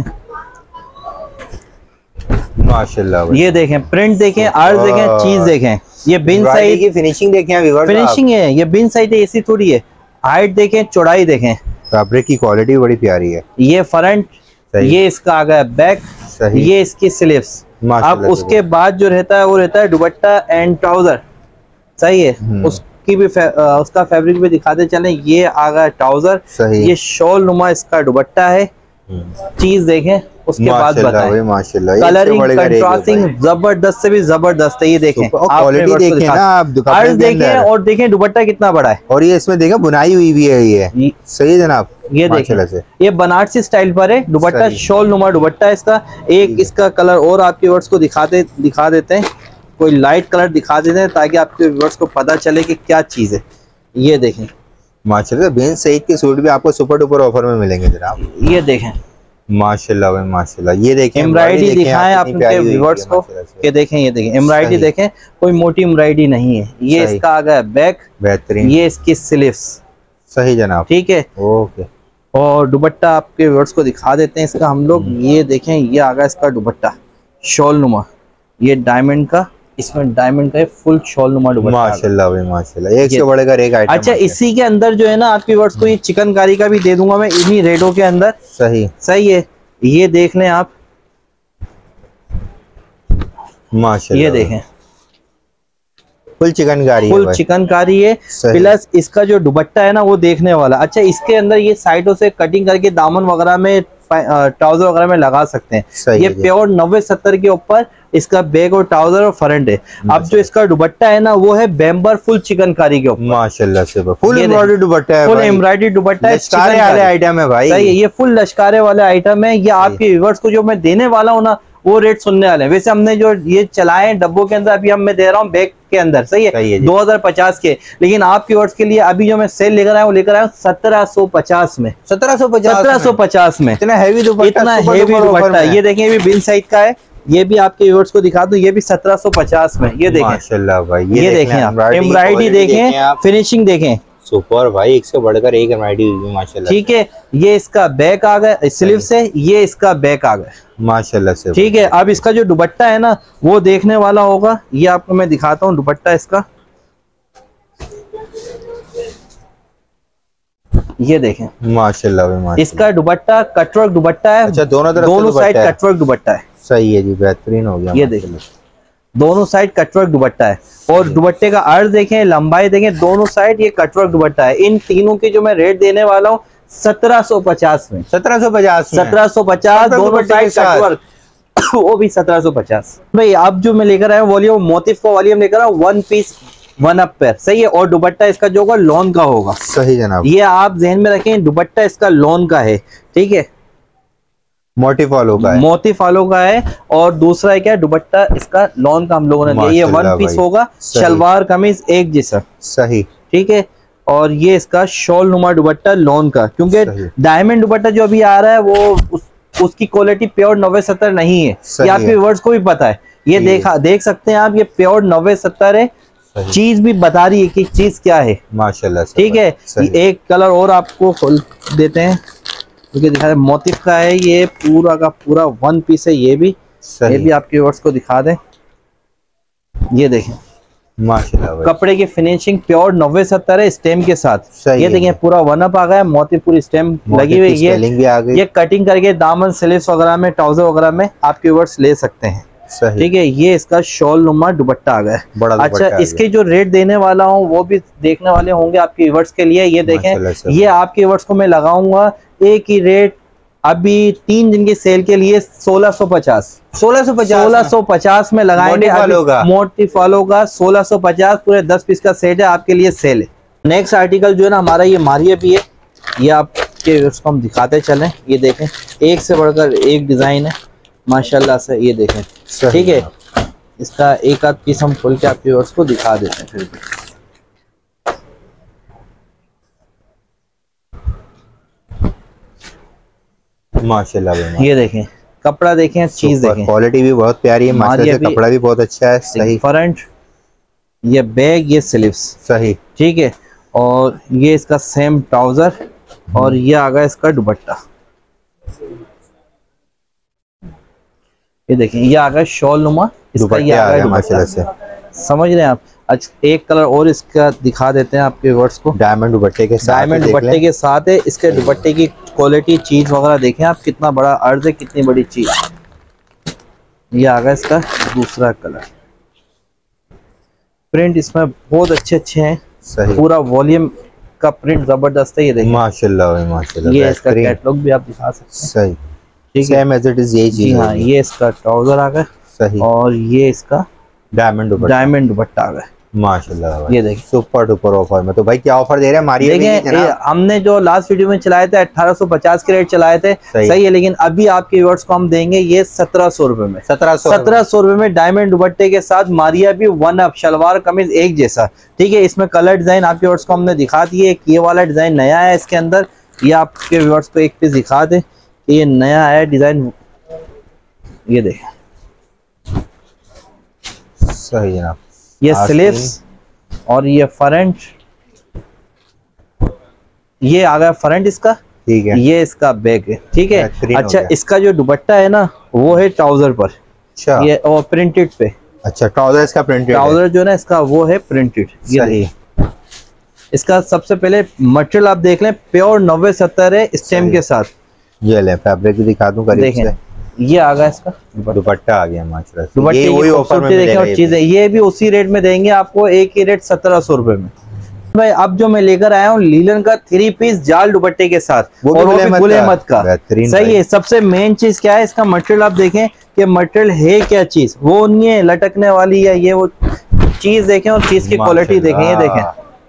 माशाल्लाह, ये देखें, प्रिंट देखें, आर्ट देखें, चीज देखें। ये बिन साइड की फिनिशिंग देखें, फिनिशिंग है। ये बिन साइड है, ऐसी थोड़ी है। हाइट देखें, चौड़ाई देखें, फैब्रिक की क्वालिटी बड़ी प्यारी है। ये फ्रंट, ये इसका आ गया बैक, ये इसकी स्लीव्स। अब उसके बाद जो रहता है वो रहता है दुपट्टा एंड ट्राउजर। सही है। उसकी भी फे, आ, उसका फैब्रिक भी दिखाते चलें। ये आ गया ट्राउजर, ये शॉल नुमा इसका दुपट्टा है। चीज देखें, उसके बाद बताएं। माशाल्लाह, कलरिंग, कंट्रास्टिंग जबरदस्त से भी जबरदस्त है। ये देखें, क्वालिटी देखें ना आप, देखें और देखें दुपट्टा कितना बड़ा है। और ये इसमें देखें बुनाई हुई भी है। ये सही है जनाब। ये देखें, ये बनारसी स्टाइल पर है दुपट्टा, शॉल नुमा दुपट्टा इसका। एक इसका कलर और आपके व्यूअर्स को दिखाते दिखा देते हैं, कोई लाइट कलर दिखा देते हैं ताकि आपके व्यूअर्स को पता चले कि क्या चीज है। ये देखें, माशाल्लाह, बिन सईद के सूट भी आपको सुपर डुपर ऑफर में मिलेंगे जनाब। ये देखें, माशाल्लाह भाई, माशाल्लाह। ये देखें, एम्ब्रॉयडरी दिखाएं आपके व्यूअर्स को कि देखें। ये देखें, एम्ब्रॉयडरी देखें, कोई मोटी एम्ब्रॉयडरी नहीं है। ये इसका आ गया बैक, बेहतरीन। ये इसकी स्लीव्स। सही जनाब, ठीक है। ओके। और दुपट्टा आपके व्यूअर्स को दिखा देते हैं इसका हम लोग। ये देखें, ये आ गया इसका दुपट्टा शॉल नुमा, ये डायमंड का, इसमें डायमंड का फुल शॉल नुमा दुपट्टा। माशाल्लाह भाई, माशाल्लाह, एक से बढ़कर एक आइटम। अच्छा, इसी के अंदर जो है ना आपके व्यूअर्स को ये चिकनकारी का भी दे दूंगा मैं इन्हीं रेटों के अंदर। सही, सही है। ये देख लें आप, माशाल्लाह, ये देखें, फुल चिकनकारी, फुल चिकनकारी है। प्लस इसका जो दुपट्टा है ना वो देखने वाला। अच्छा, इसके अंदर ये साइडों से कटिंग करके दामन वगैरह में, ट्राउजर वगैरह में लगा सकते हैं। ये प्योर नब्बे सत्तर के ऊपर इसका बैग और ट्राउजर और फ्रंट है। अब जो इसका दुपट्टा है ना वो है बेम्बर फुल चिकनकारी के ऊपर। माशाल्लाह से फुल एम्ब्रॉयडरी दुपट्टा है, फुल एम्ब्रॉयडरी दुपट्टा है, लश्कारे वाले आइटम है भाई। सही है, ये फुल लश्कारे वाले आइटम है। ये आपके व्यूअर्स को जो मैं देने वाला हूँ ना वो रेट सुनने वाले हैं। वैसे हमने जो ये चलाए हैं डब्बों के अंदर, अभी हम मैं दे रहा हूँ बैग के अंदर। सही है, दो हजार पचास के। लेकिन आपके व्यूअर्स के लिए अभी जो मैं सेल लेकर आया वो लेकर आया सत्रह सौ पचास में। सत्रह सौ पचास सत्रह सौ पचास में इतना हैवी दुपट्टा, इतना हैवी दुपट्टा। ये देखें, ये भी बिन साइड का है। ये भी आपके व्यूअर्स को दिखा दूं, ये भी सत्रह सौ पचास में। ये देखें, माशाल्लाह भाई, ये, ये देखें, एम्ब्रॉयडरी देखें, फिनिशिंग देखें, सुपर भाई, एक से बढ़कर एक एम्ब्रॉयडरी हुई माशाल्लाह। ठीक है। ये इसका बैक आ गया, स्लीव से ये इसका बैक आ गया माशाल्लाह से। ठीक है। अब इसका जो दुपट्टा है ना वो देखने वाला होगा। ये आपको मैं दिखाता हूँ दुपट्टा इसका। ये देखें, माशाल्लाह भाई, माशाल्लाह। इसका दुपट्टा कटवर्क दुपट्टा है। अच्छा, दोनों तरफ दोनों साइड कटवर्क दुपट्टा है। सही है जी, बेहतरीन हो गया। ये देखें, दोनों साइड कटवर्क दुपट्टा है। और दुपट्टे का अर्ज देखें, लंबाई देखें, दोनों साइड ये कटवर्क दुपट्टा है। इन तीनों के जो मैं रेट देने वाला हूँ सत्रह सौ पचास में। सत्रह सौ पचास सत्रह सौ पचास दोनों साइड कटवर्क, वो भी सत्रह सौ पचास। भाई अब जो मैं लेकर आया वॉल्यूम मोटिफ का वॉल्यूम लेकर आया one piece one up pair. सही है। और दुपट्टा इसका जो होगा लॉन का होगा। सही जनाब, ये आप ध्यान में रखें, दुपट्टा इसका लॉन का है। ठीक है, मोटी फॉलो का है, मोती फॉलो का है। और दूसरा है क्या, दुपट्टा इसका लॉन का हम लोगों ने दिया। ये वन पीस होगा, शलवार कमीज एक जैसा। सही। ठीक है। और ये इसका शॉल नुमा दुपट्टा लॉन का, क्योंकि डायमंड दुपट्टा जो अभी आ रहा है वो उस, उसकी क्वालिटी प्योर नब्बे सत्तर नहीं है, ये आपके व्यूअर्स को भी पता है। ये देखा देख सकते हैं आप, ये प्योर नब्बे सत्तर है, चीज भी बता रही है कि चीज क्या है माशाल्लाह। ठीक है, एक कलर और आपको खोल देते हैं क्योंकि दिखा दे, मोटिफ का है ये, पूरा का पूरा वन पीस है ये भी, ये भी आपके व्यूअर्स को दिखा दें। ये देखें माशाल्लाह, कपड़े की फिनिशिंग प्योर नब्बे सत्तर है स्टेम के साथ। ये देखें पूरा वन अप आ गया, मोती पूरी स्टेम लगी हुई है, ये ये कटिंग करके दामन स्लीव्स वगैरह में, ट्राउजर वगैरह में आपके व्यूअर्स ले सकते हैं। ठीक है, ये इसका शॉल नुमा दुपट्टा आ गया है। अच्छा, इसके जो रेट देने वाला हूँ वो भी देखने वाले होंगे आपके व्यूअर्स के लिए। ये देखें, ये आपके व्यूअर्स को मैं लगाऊंगा एक ही रेट, अभी तीन दिन की सेल के लिए सोलह सौ पचास सोलह सौ पचास सोलह सौ पचास में लगाएंगे, मोटी फॉलो का सोलह सौ पचास, पूरे दस पीस का सेट है आपके लिए सेल है। नेक्स्ट आर्टिकल जो है ना हमारा ये मारिया भी है, ये आपके व्यूअर्स को हम दिखाते चलें। ये देखें, एक से बढ़कर एक डिजाइन है माशाल्लाह से, ये देखें। ठीक है, इसका एक आध पीस हम खोल के आपके व्यूअर्स को दिखा देते हैं फिर भी। माशाल्लाह, ये देखें, कपड़ा देखें, चीज देखें, क्वालिटी भी बहुत प्यारी है माशाल्लाह से, कपड़ा भी बहुत अच्छा है। सही, फ्रंट ये बैग, ये स्लीव्स, सही। ठीक है, और ये इसका सेम ट्राउजर, और ये आ गया इसका दुपट्टा। ये देखें, ये आ गया शॉल नुमा, इसका ये आ गया माशाल्लाह से, समझ रहे हैं आप। अच्छा, एक कलर और इसका दिखा देते हैं आपके व्यूअर्स को, डायमंड दुपट्टे के साथ, डायमंड दुपट्टे के साथ है। इसके दुपट्टे की क्वालिटी, चीज वगैरह देखें आप, कितना बड़ा अर्ज है, कितनी बड़ी चीज। ये आ गया इसका दूसरा कलर, प्रिंट इसमें बहुत अच्छे अच्छे हैं। सही, पूरा वॉल्यूम का प्रिंट जबरदस्त है। ये देखिए माशाल्लाह माशाल्लाह, ये इसका कैटलॉग भी आप दिखा सकते हैं। सही, ठीक है, एज इट इज यही चीज। हाँ, ये इसका ट्राउजर आ गया। सही, और ये इसका डायमंड दुपट्टा, डायमंड दुपट्टा आ गया माशाल्लाह। ये देखिए, सुपर डुपर ऑफर में। तो भाई क्या ऑफर दे रहे हैं हमारी? देखिए, हमने जो लास्ट वीडियो में चलाए थे अठारह सौ पचास के रेट चलाए थे, सही, सही है, लेकिन अभी आपके व्यूअर्स को हम देंगे ये सत्रह सौ रुपए में, सत्रह सौ सत्रह सौ रुपए में डायमंड दुपट्टे के साथ, मारिया भी वन अप, शलवार कमीज एक जैसा। ठीक है, इसमें कलर डिजाइन आपके व्यूअर्स को हमने दिखा दिए। एक ये वाला डिजाइन नया है इसके अंदर, ये आपके व्यूअर्स को एक पीस दिखा दे, ये नया है डिजाइन। ये देखें, सही जनाब, ये स्लीव्स और ये फ्रंट, ये आ गया फ्रंट इसका। ठीक है, ये इसका बैक है। ठीक है, अच्छा, इसका जो दुपट्टा है ना वो है ट्राउजर पर। अच्छा, ये और प्रिंटेड पे। अच्छा, ट्राउजर इसका प्रिंटेड, ट्राउजर जो है ना इसका वो है प्रिंटेड। सही, इसका सबसे पहले मटेरियल आप देख लें, प्योर नब्बे सत्तर है स्टेम के साथ। ये ले फैब्रिक भी दिखा दूं करीब से। ये आ गया इसका दुपट्टा आ गया माशाल्लाह, दुपट्टे की खूबसूरती देखें और चीजें, ये भी उसी रेट में देंगे आपको, एक ही रेट सत्रह सौ रुपए में। भाई अब जो मैं लेकर आया हूँ लीलन का थ्री पीस जाल दुपट्टे के साथ, वो और वो भी गुल अहमद का। सही है, सबसे मेन चीज क्या है, इसका मटेरियल आप देखें कि मटेरियल है क्या चीज, वो नहीं है लटकने वाली है, ये वो चीज देखें और चीज की क्वालिटी देखें। ये देखें,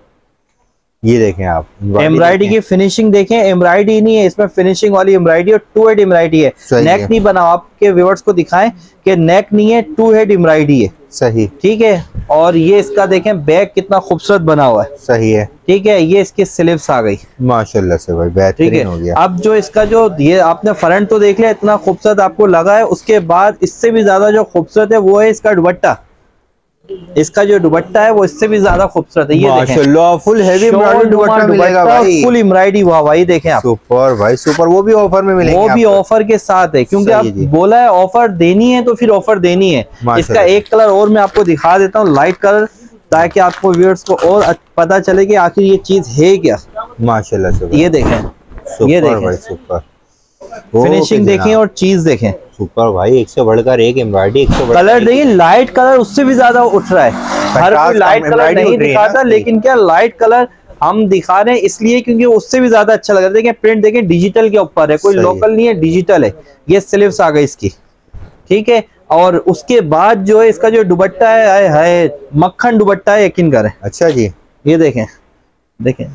ये देखें आप, एम्ब्रॉयडरी की फिनिशिंग देखें, एम्ब्रॉयडरी नहीं है इसमें, फिनिशिंग वाली एम्ब्रॉयडरी और टू हेड एम्ब्रॉयडरी है। नेक नहीं बना, आपके व्यूअर्स को दिखाएं कि नेक नहीं है, टू हेड एम्ब्रॉयडरी है। सही, ठीक है, और ये इसका देखें बैग कितना खूबसूरत बना हुआ है। सही है, ठीक है, ये इसकी स्लीव्स आ गई माशाल्लाह से भाई, बेहतरीन हो गया। अब जो इसका जो ये आपने फ्रंट तो देख लिया, इतना खूबसूरत आपको लगा है, उसके बाद इससे भी ज्यादा जो खूबसूरत है वो है इसका दुपट्टा। इसका जो दुपट्टा है वो इससे भी ज्यादा खूबसूरत है। ये माशाल्लाह, फुल हेवी एम्ब्रॉयडरी दुपट्टा मिलेगा भाई, फुल एम्ब्रॉयडरी हुआ भाई, देखें आप, सुपर भाई सुपर, वो भी ऑफर में मिलेगा, वो भी ऑफर के साथ है, क्योंकि आप बोला है ऑफर देनी है तो फिर ऑफर देनी है। इसका एक कलर और मैं आपको दिखा देता हूँ, लाइट कलर, ताकि आपको व्यूअर्स को और पता चले कि आखिर ये चीज है क्या माशाल्लाह से। ये देखें, ये देखें सुपर फिनिशिंग देखें और चीज देखें, सुपर भाई, एक से बढ़कर एक एम्ब्रॉयडरी, एक से कलर देखिए, लाइट कलर उससे भी ज्यादा उठ रहा है। हर कोई लाइट कलर नहीं दिखाता, लेकिन क्या लाइट कलर हम दिखा रहे हैं इसलिए क्योंकि उससे भी ज्यादा अच्छा लग रहा है। देखें प्रिंट देखें, डिजिटल के ऊपर है, कोई लोकल नहीं है, डिजिटल है। ये स्लीव्स आ गई इसकी, ठीक है, और उसके बाद जो है इसका जो दुपट्टा है, है मक्खन दुपट्टा है, यकीन करें। अच्छा जी, ये देखें, देखें,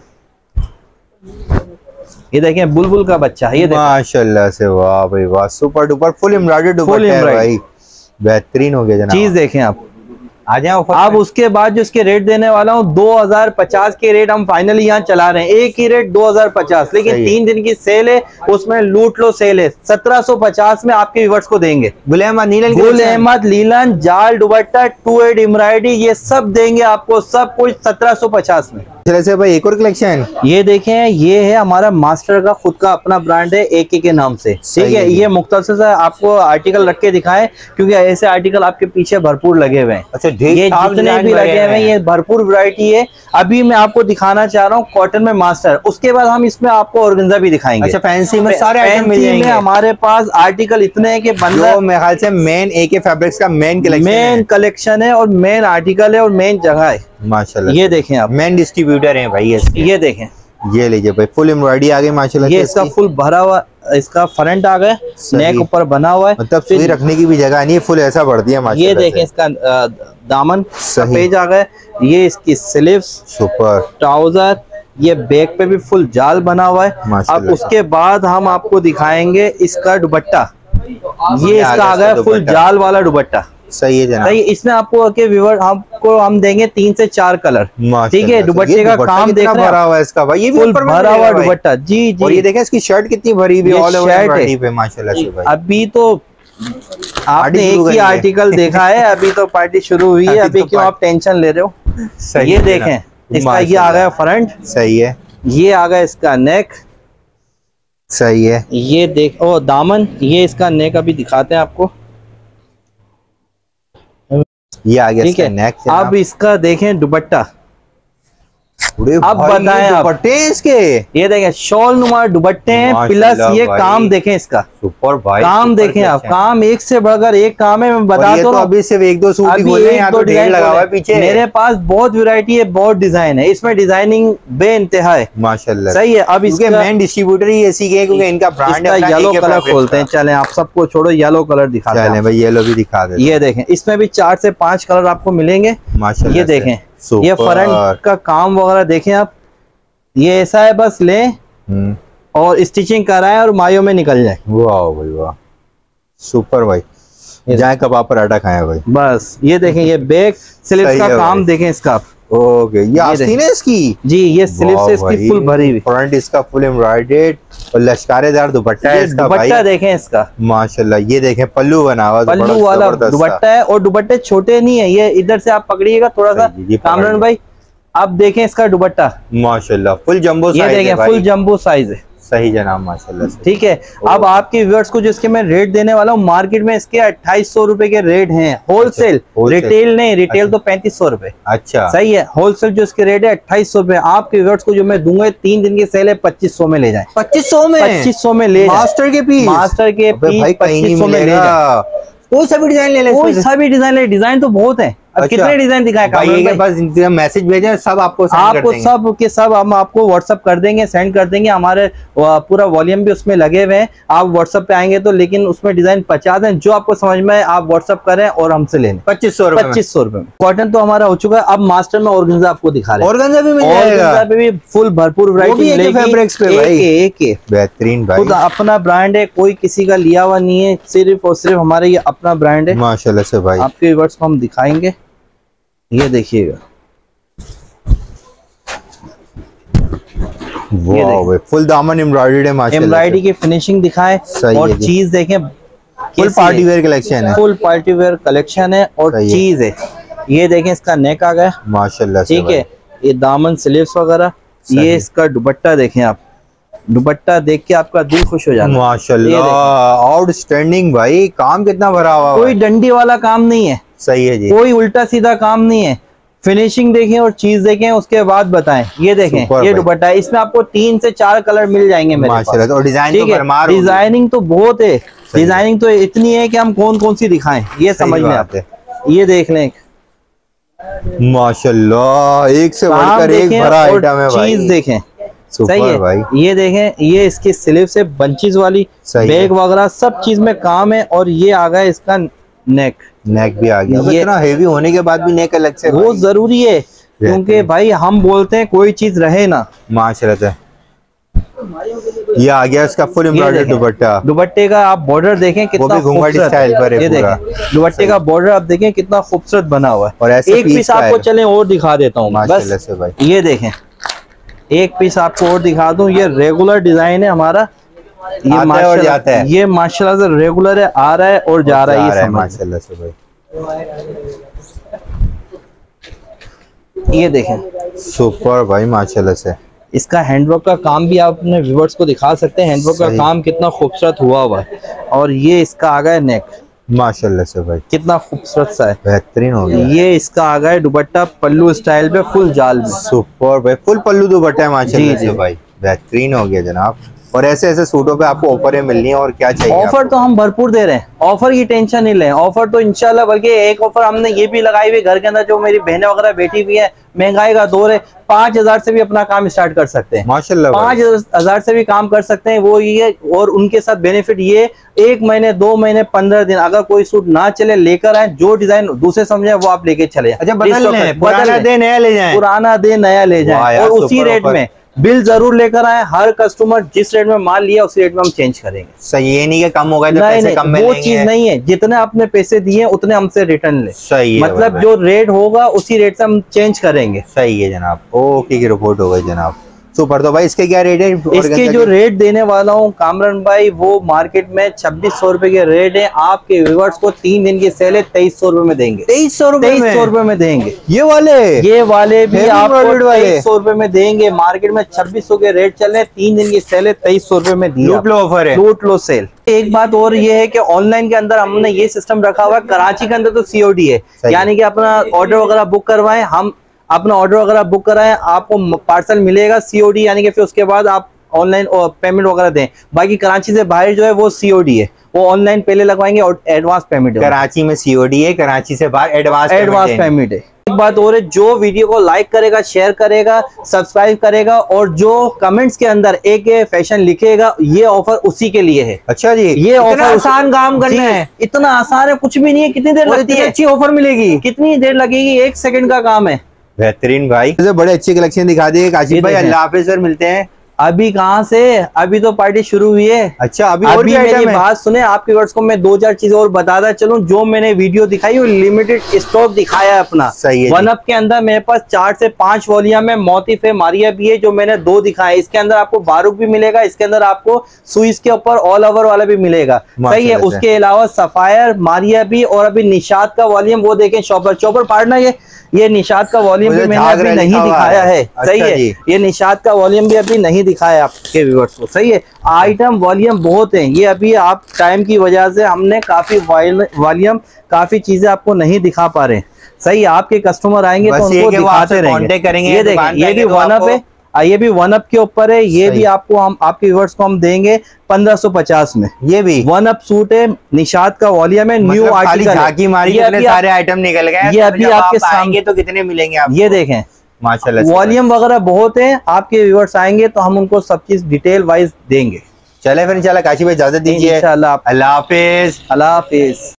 ये देखें बुलबुल का बच्चा, ये माशाल्लाह से, वाह भाई वाह, super duper full embroidery dupatta है भाई, बेहतरीन हो गया जनाब। चीज देखें आप, आ जाए। अब उसके बाद जो इसके रेट देने वाला हूँ दो हजार पचास के रेट हम फाइनली यहाँ चला रहे हैं, एक ही रेट दो हजार पचास, लेकिन तीन दिन की सेल है, उसमें लूट लो सेल है। सत्रह सौ पचास में आपके व्यूअर्स को देंगे। गुल अहमद नीलन, गुल अहमद लीलन, जाल दुपट्टा, टू एड एम्ब्रॉयडरी, ये सब देंगे आपको, सब कुछ सत्रह सौ पचास में। चले से भाई एक और कलेक्शन ये देखें, ये है हमारा मास्टर का खुद का अपना ब्रांड है एके के नाम से, ठीक है। ये मुख्तसर से आपको आर्टिकल रख के दिखाएं, क्योंकि ऐसे आर्टिकल आपके पीछे भरपूर लगे हुए हैं। अच्छा, ये जितने भी लगे हुए हैं ये भरपूर वैरायटी है। अभी मैं आपको दिखाना चाह रहा हूँ कॉटन में मास्टर, उसके बाद हम इसमें आपको ऑर्गेन्जा भी दिखाएंगे। अच्छा, फैंसी में सारे आइटम मिल जाएंगे। हमारे पास आर्टिकल इतने हैं कि बंदा, मेरे ख्याल से मेन एके फैब्रिक्स का मेन कलेक्शन मेन कलेक्शन है और मेन आर्टिकल है और मेन जगह है माशाल्लाह। ये देखें आप, मेन डिस्ट्रीब्यूटर हैं भाई ये। ये देखें, ये लीजिए भाई, फुल एम्ब्रॉयडरी आ गई माशाल्लाह। ये इसका फुल भरा हुआ, इसका फ्रंट आ गया, नेक ऊपर बना हुआ है, मतलब सुई रखने की भी जगह नहीं है, फुल ऐसा बढ़ती है माशाल्लाह। ये देखें, इसका दामन पेज आ गया, ये इसकी स्लीव्स, सुपर ट्राउजर, ये बैक पे भी फुल जाल बना हुआ है। अब उसके बाद हम आपको दिखाएंगे इसका दुपट्टा, ये इसका आ गया फुल जाल वाला दुपट्टा। सही है जनाब, सही। इसमें आपको के व्यूअर हमको हम देंगे तीन से चार कलर, ठीक है। दुपट्टे का काम देख रहे हैं, भरा हुआ है इसका भाई, ये भी फुल भरा हुआ दुपट्टा। जी जी, और ये देखें इसकी शर्ट कितनी भरी हुई है, ऑल ओवर एम्ब्रॉयडरी पे माशाल्लाह से भाई। अभी तो आपने एक ही आर्टिकल देखा है, अभी तो पार्टी शुरू हुई है, अभी क्यों आप टेंशन ले रहे हो। ये देखें, इसका ये आ गया फ्रंट, सही है। ये आ गया इसका नेक, सही है। ये देख, ओ दामन, ये इसका नेक अभी दिखाते हैं आपको, ये आ गया, ठीक है। नेक। अब इसका देखें दुपट्टा, अब बताएं आप, दुपट्टे इसके, ये देखें शॉल नुमा दुपट्टे हैं, प्लस ये काम देखें इसका, सुपर भाई, काम देखें आप, काम एक से बढ़कर एक काम है। मैं बता दो, अभी सिर्फ एक दो सूट ही बोले, यहाँ तो ढेर लगा हुआ है पीछे। मेरे पास बहुत वैरायटी है, बहुत डिजाइन है, इसमें डिजाइनिंग बे इंतहा है माशाल्लाह। सही है। अब इसके मेन डिस्ट्रीब्यूटर ही ऐसी है, क्योंकि इनका ब्रांड है। येलो कलर खोलते हैं, चले आप सबको छोड़ो, येलो कलर दिखा दें भाई, येलो भी दिखा दे। ये देखें, इसमें भी चार से पांच कलर आपको मिलेंगे माशाल्लाह। ये देखें, ये फ्रंट का काम वगैरह देखें आप, ये ऐसा है बस ले और स्टिचिंग कराए और मायो में निकल जाए। वाह भाई वाह, सुपर भाई, जाए कबाब पराठा खाए भाई बस। ये देखें, ये बैक स्लीव्स का काम देखें इसका। ओके, ये आस्तीन है इसकी जी, ये स्लीव्स से इसकी फुल भरी हुई, फ्रंट इसका फुल एम्ब्रॉयडर्ड और लश्कारेदार दुपट्टा है इसका। दुपट्टा देखें इसका माशाल्लाह। ये देखें पल्लू बना हुआ, पल्लू वाला दुपट्टा है, और दुपट्टे छोटे नहीं है। ये इधर से आप पकड़िएगा थोड़ा सा कामरान भाई, अब देखें इसका दुपट्टा माशाल्लाह फुल जंबो साइज, ये देखें फुल जंबो साइज है। सही जनाब माशाल्लाह, ठीक है। अब आपके व्यूअर्स को जो इसके मैं रेट देने वाला हूँ, मार्केट में इसके अट्ठाईस सौ रुपए के रेट हैं, होलसेल, रिटेल नहीं, रिटेल तो पैंतीस सौ रुपए। अच्छा, सही है। होलसेल जो इसके रेट है अट्ठाईस सौ रुपए। आपके व्यूअर्स को जो मैं दूंगा, तीन दिन की सेल है, पच्चीस सौ में ले जाए। पच्चीस सौ में पच्चीस सौ में ले मास्टर के पीस, मास्टर के पीस पच्चीस सौ में ले जाए। कोई सा भी डिजाइन ले ले, कोई सा भी डिजाइन ले, डिजाइन तो बहुत है। अब अच्छा, कितने डिजाइन दिखाए बस मैसेज भेजें, सब आपको आपको सब के सब हम आपको व्हाट्सअप कर देंगे, सेंड कर देंगे। हमारे पूरा वॉल्यूम भी उसमें लगे हुए हैं। आप व्हाट्सअप पे आएंगे तो, लेकिन उसमें डिजाइन पचास है, जो आपको समझ में आप व्हाट्सअप करें और हमसे ले लें। पच्चीस सौ पच्चीस सौ रुपए। कॉटन तो हमारा हो चुका है, अब मास्टर में ऑर्गेन्जा आपको दिखा रहे हैं। ऑर्गेन्जा भी मिल जाएगा, ऑर्गेन्जा पे भी फुल भरपूर वैरायटी, बेहतरीन भाई, खुद अपना ब्रांड है, कोई किसी का लिया हुआ नहीं है, सिर्फ और सिर्फ हमारे ये अपना ब्रांड है माशाल्लाह से भाई। आपके व्यूअर्स को हम दिखाएंगे, ये देखिएगा, वाह फुल दामन एम्ब्रॉयडर्ड है माशाल्लाह। एम्ब्रॉयडरी की फिनिशिंग दिखाएं और चीज देखें, फुल पार्टी वेयर कलेक्शन है, फुल पार्टी वेयर कलेक्शन है और चीज है। ये देखें, इसका नेक आ गया माशाल्लाह, ठीक है। ये दामन स्लीव्स वगैरह, ये इसका दुपट्टा देखें आप, दुपट्टा देख के आपका दिल खुश हो जाता है माशाल्लाह। आउटस्टैंडिंग भाई, काम कितना भरा हुआ, कोई डंडी वाला काम नहीं है। सही है जी, कोई उल्टा सीधा काम नहीं है। फिनिशिंग देखें और चीज देखें, उसके बाद बताएं। ये देखें, ये दुपट्टा है, इसमें आपको तीन से चार कलर मिल जाएंगे मेरे पास। तो डिजाइन तो डिजाइनिंग तो बहुत है, डिजाइनिंग तो इतनी है कि हम कौन कौन सी दिखाएं, ये समझ में आते हैं। ये देख लें माशाल्लाह, एक से बढ़कर एक भरा आइटम है भाई। चीज देखें, सही है भाई। ये देखें, ये इसकी स्लीव से बंचेस वाली, बैग वगैरह सब चीज में काम है। और ये आ गया इसका नेक, नेक भी आ गया। इतना हेवी होने के बाद भी नेक अलग से बहुत जरूरी है, क्योंकि भाई हम बोलते हैं कोई चीज रहे ना माशाल्लाह से। ये आ गया इसका फुल एम्ब्रॉयडर्ड दुपट्टा। दुपट्टे का आप बॉर्डर देखें कितना खूबसूरत स्टाइल पर है। ये देखें दुपट्टे का बॉर्डर आप देखें कितना खूबसूरत बना हुआ है। और ऐसे एक पीस आपको चले और दिखा देता हूँ बस, ये देखें एक पीस आपको और दिखा दूं। ये रेगुलर डिजाइन है हमारा, ये माशाल्लाह जाता है, ये माशाल्लाह से रेगुलर है, आ रहा है और जा रहा है, ये माशाल्लाह से भाई। ये देखें सुपर भाई माशाल्लाह से। इसका हैंडवर्क का काम भी आप अपने व्यूअर्स को दिखा सकते हैं, हैंडवर्क का काम कितना खूबसूरत हुआ हुआ है। और ये इसका आ गया नेक माशाल्लाह से भाई, कितना खूबसूरत सा है, बेहतरीन हो गया। ये इसका आ गया दुपट्टा पल्लू स्टाइल पे फुल जाल में, सुपर भाई, फुल पल्लू दुपट्टा है माशाल्लाह से भाई, बेहतरीन हो गया जनाब। और ऐसे ऐसे सूटों पे आपको ऑफरें मिलनी है और क्या चाहिए। ऑफर तो हम भरपूर दे रहे हैं, ऑफर की टेंशन नहीं लें, ऑफर तो इंशाल्लाह। बल्कि एक ऑफर हमने ये भी लगाई हुई घर के अंदर, जो मेरी बहनें वगैरह बैठी हुई है, महंगाई का दौर है, पांच हजार से भी अपना काम स्टार्ट कर सकते हैं माशाल्लाह, पांच हजार से भी काम कर सकते हैं। वो ये, और उनके साथ बेनिफिट ये, एक महीने दो महीने पंद्रह दिन अगर कोई सूट ना चले लेकर आए, जो डिजाइन दूसरे समझे वो आप लेके चले। अच्छा, बदल लें, पुराना दे नया ले जाएं, पुराना दे नया ले जाएं, और उसी रेट में बिल जरूर लेकर आए। हर कस्टमर जिस रेट में माल लिया उसी रेट में हम चेंज करेंगे। सही, ये नहीं कि कम हो गए तो पैसे कम में वो चीज नहीं है, जितने आपने पैसे दिए उतने हमसे रिटर्न ले। सही है, मतलब जो रेट होगा उसी रेट से हम चेंज करेंगे। सही है जनाब, ओके की रिपोर्ट हो गई जनाब। सुपर। तो भाई इसके क्या रेट है? इसके जो रेट देने वाला हूँ कामरान भाई, वो मार्केट में छब्बीस सौ रुपए के रेट है। आपके व्यूअर्स को तीन दिन की सेल है, तेईस सौ रुपए में देंगे। तेईस सौ रुपए तेईस सौ रुपए में देंगे। ये वाले ये वाले भी आपको तेईस सौ रुपए में देंगे। मार्केट में छब्बीस सौ के रेट चल रहे, तीन दिन की सेल है, तेईस सौ रुपए में लूट लो ऑफर है, लूट लो सेल। एक बात और ये है कि ऑनलाइन के अंदर हमने ये सिस्टम रखा हुआ है, कराची के अंदर तो सीओडी है, यानी कि अपना ऑर्डर वगैरह बुक करवाएं, हम अपना ऑर्डर वगैरह बुक कराएं, आपको पार्सल मिलेगा सीओडी, यानी कि फिर उसके बाद आप ऑनलाइन पेमेंट वगैरह दें। बाकी कराची से बाहर जो है वो सीओडी है, वो ऑनलाइन पहले लगवाएंगे और एडवांस पेमेंट है। कराची में सीओडी है, कराची से बाहर एडवांस एडवांस पेमेंट है। एक बात और है, जो वीडियो को लाइक करेगा, शेयर करेगा, सब्सक्राइब करेगा और जो कमेंट्स के अंदर एक फैशन लिखेगा, ये ऑफर उसी के लिए है। अच्छा जी, ये ऑफर आसान काम करना है, इतना आसान है, कुछ भी नहीं है। कितनी देर लगती है? अच्छी ऑफर मिलेगी, कितनी देर लगेगी? एक सेकंड का काम है। बेहतरीन भाई, बड़े अच्छे कलेक्शन दिखा दिए काशिफ भाई। अल्लाह हाफिज़ सर, मिलते हैं। अभी कहाँ से, अभी तो पार्टी शुरू हुई है। अच्छा, अभी, अभी और भी मेरी बात सुने, आपके वर्ड्स को मैं दो चार चीजें और बताता चलूं। जो मैंने वीडियो दिखाई वो लिमिटेड स्टॉक दिखाया है अपना। सही है। वन अप के अंदर मेरे पास चार से पांच वॉल्यूम में मोतीफ है, मारिया भी है, जो मैंने दो दिखाए। इसके अंदर आपको बारूक भी मिलेगा, इसके अंदर आपको सुइस के ऊपर ऑल ओवर वाला भी मिलेगा। सही है। उसके अलावा सफायर, मारिया भी, और अभी निशात का वॉल्यूम वो देखें, चौपर चौपर फाड़ना, ये ये निशात का वॉल्यूम भी मैंने अभी नहीं दिखाया है। सही है, ये निशात का वॉल्यूम भी अभी नहीं दिखाया आपके व्यूअर्स को। सही है। आइटम वॉल्यूम बहुत हैं, ये अभी आप टाइम की वजह से हमने काफी वॉल्यूम, काफी चीजें आपको नहीं दिखा पा रहे हैं। सही है, आपके कस्टमर आएंगे तो उनको दिखाते रहेंगे। ये देखिए, ये भी वन अप है, ये भी वन अप के ऊपर है, ये भी आपको हम आपके व्यूअर्स को हम देंगे पंद्रह सौ पचास में। ये भी वन अप सूट है, निशात का वॉल्यूम है, न्यू आर्टिकल। झांकी मारी, इतने सारे आइटम निकल गए। ये अभी आपके सामने तो कितने मिलेंगे आप? ये देखें माशाल्लाह, वॉल्यूम वगैरह बहुत है। आपके व्यूअर्स आएंगे तो हम उनको सब चीज डिटेल वाइज देंगे। चले फिर इंशाल्लाह काशिफ भाई इजाजत दीजिए। इंशाल्लाह। अल्लाह हाफिज। अल्लाह हाफिज।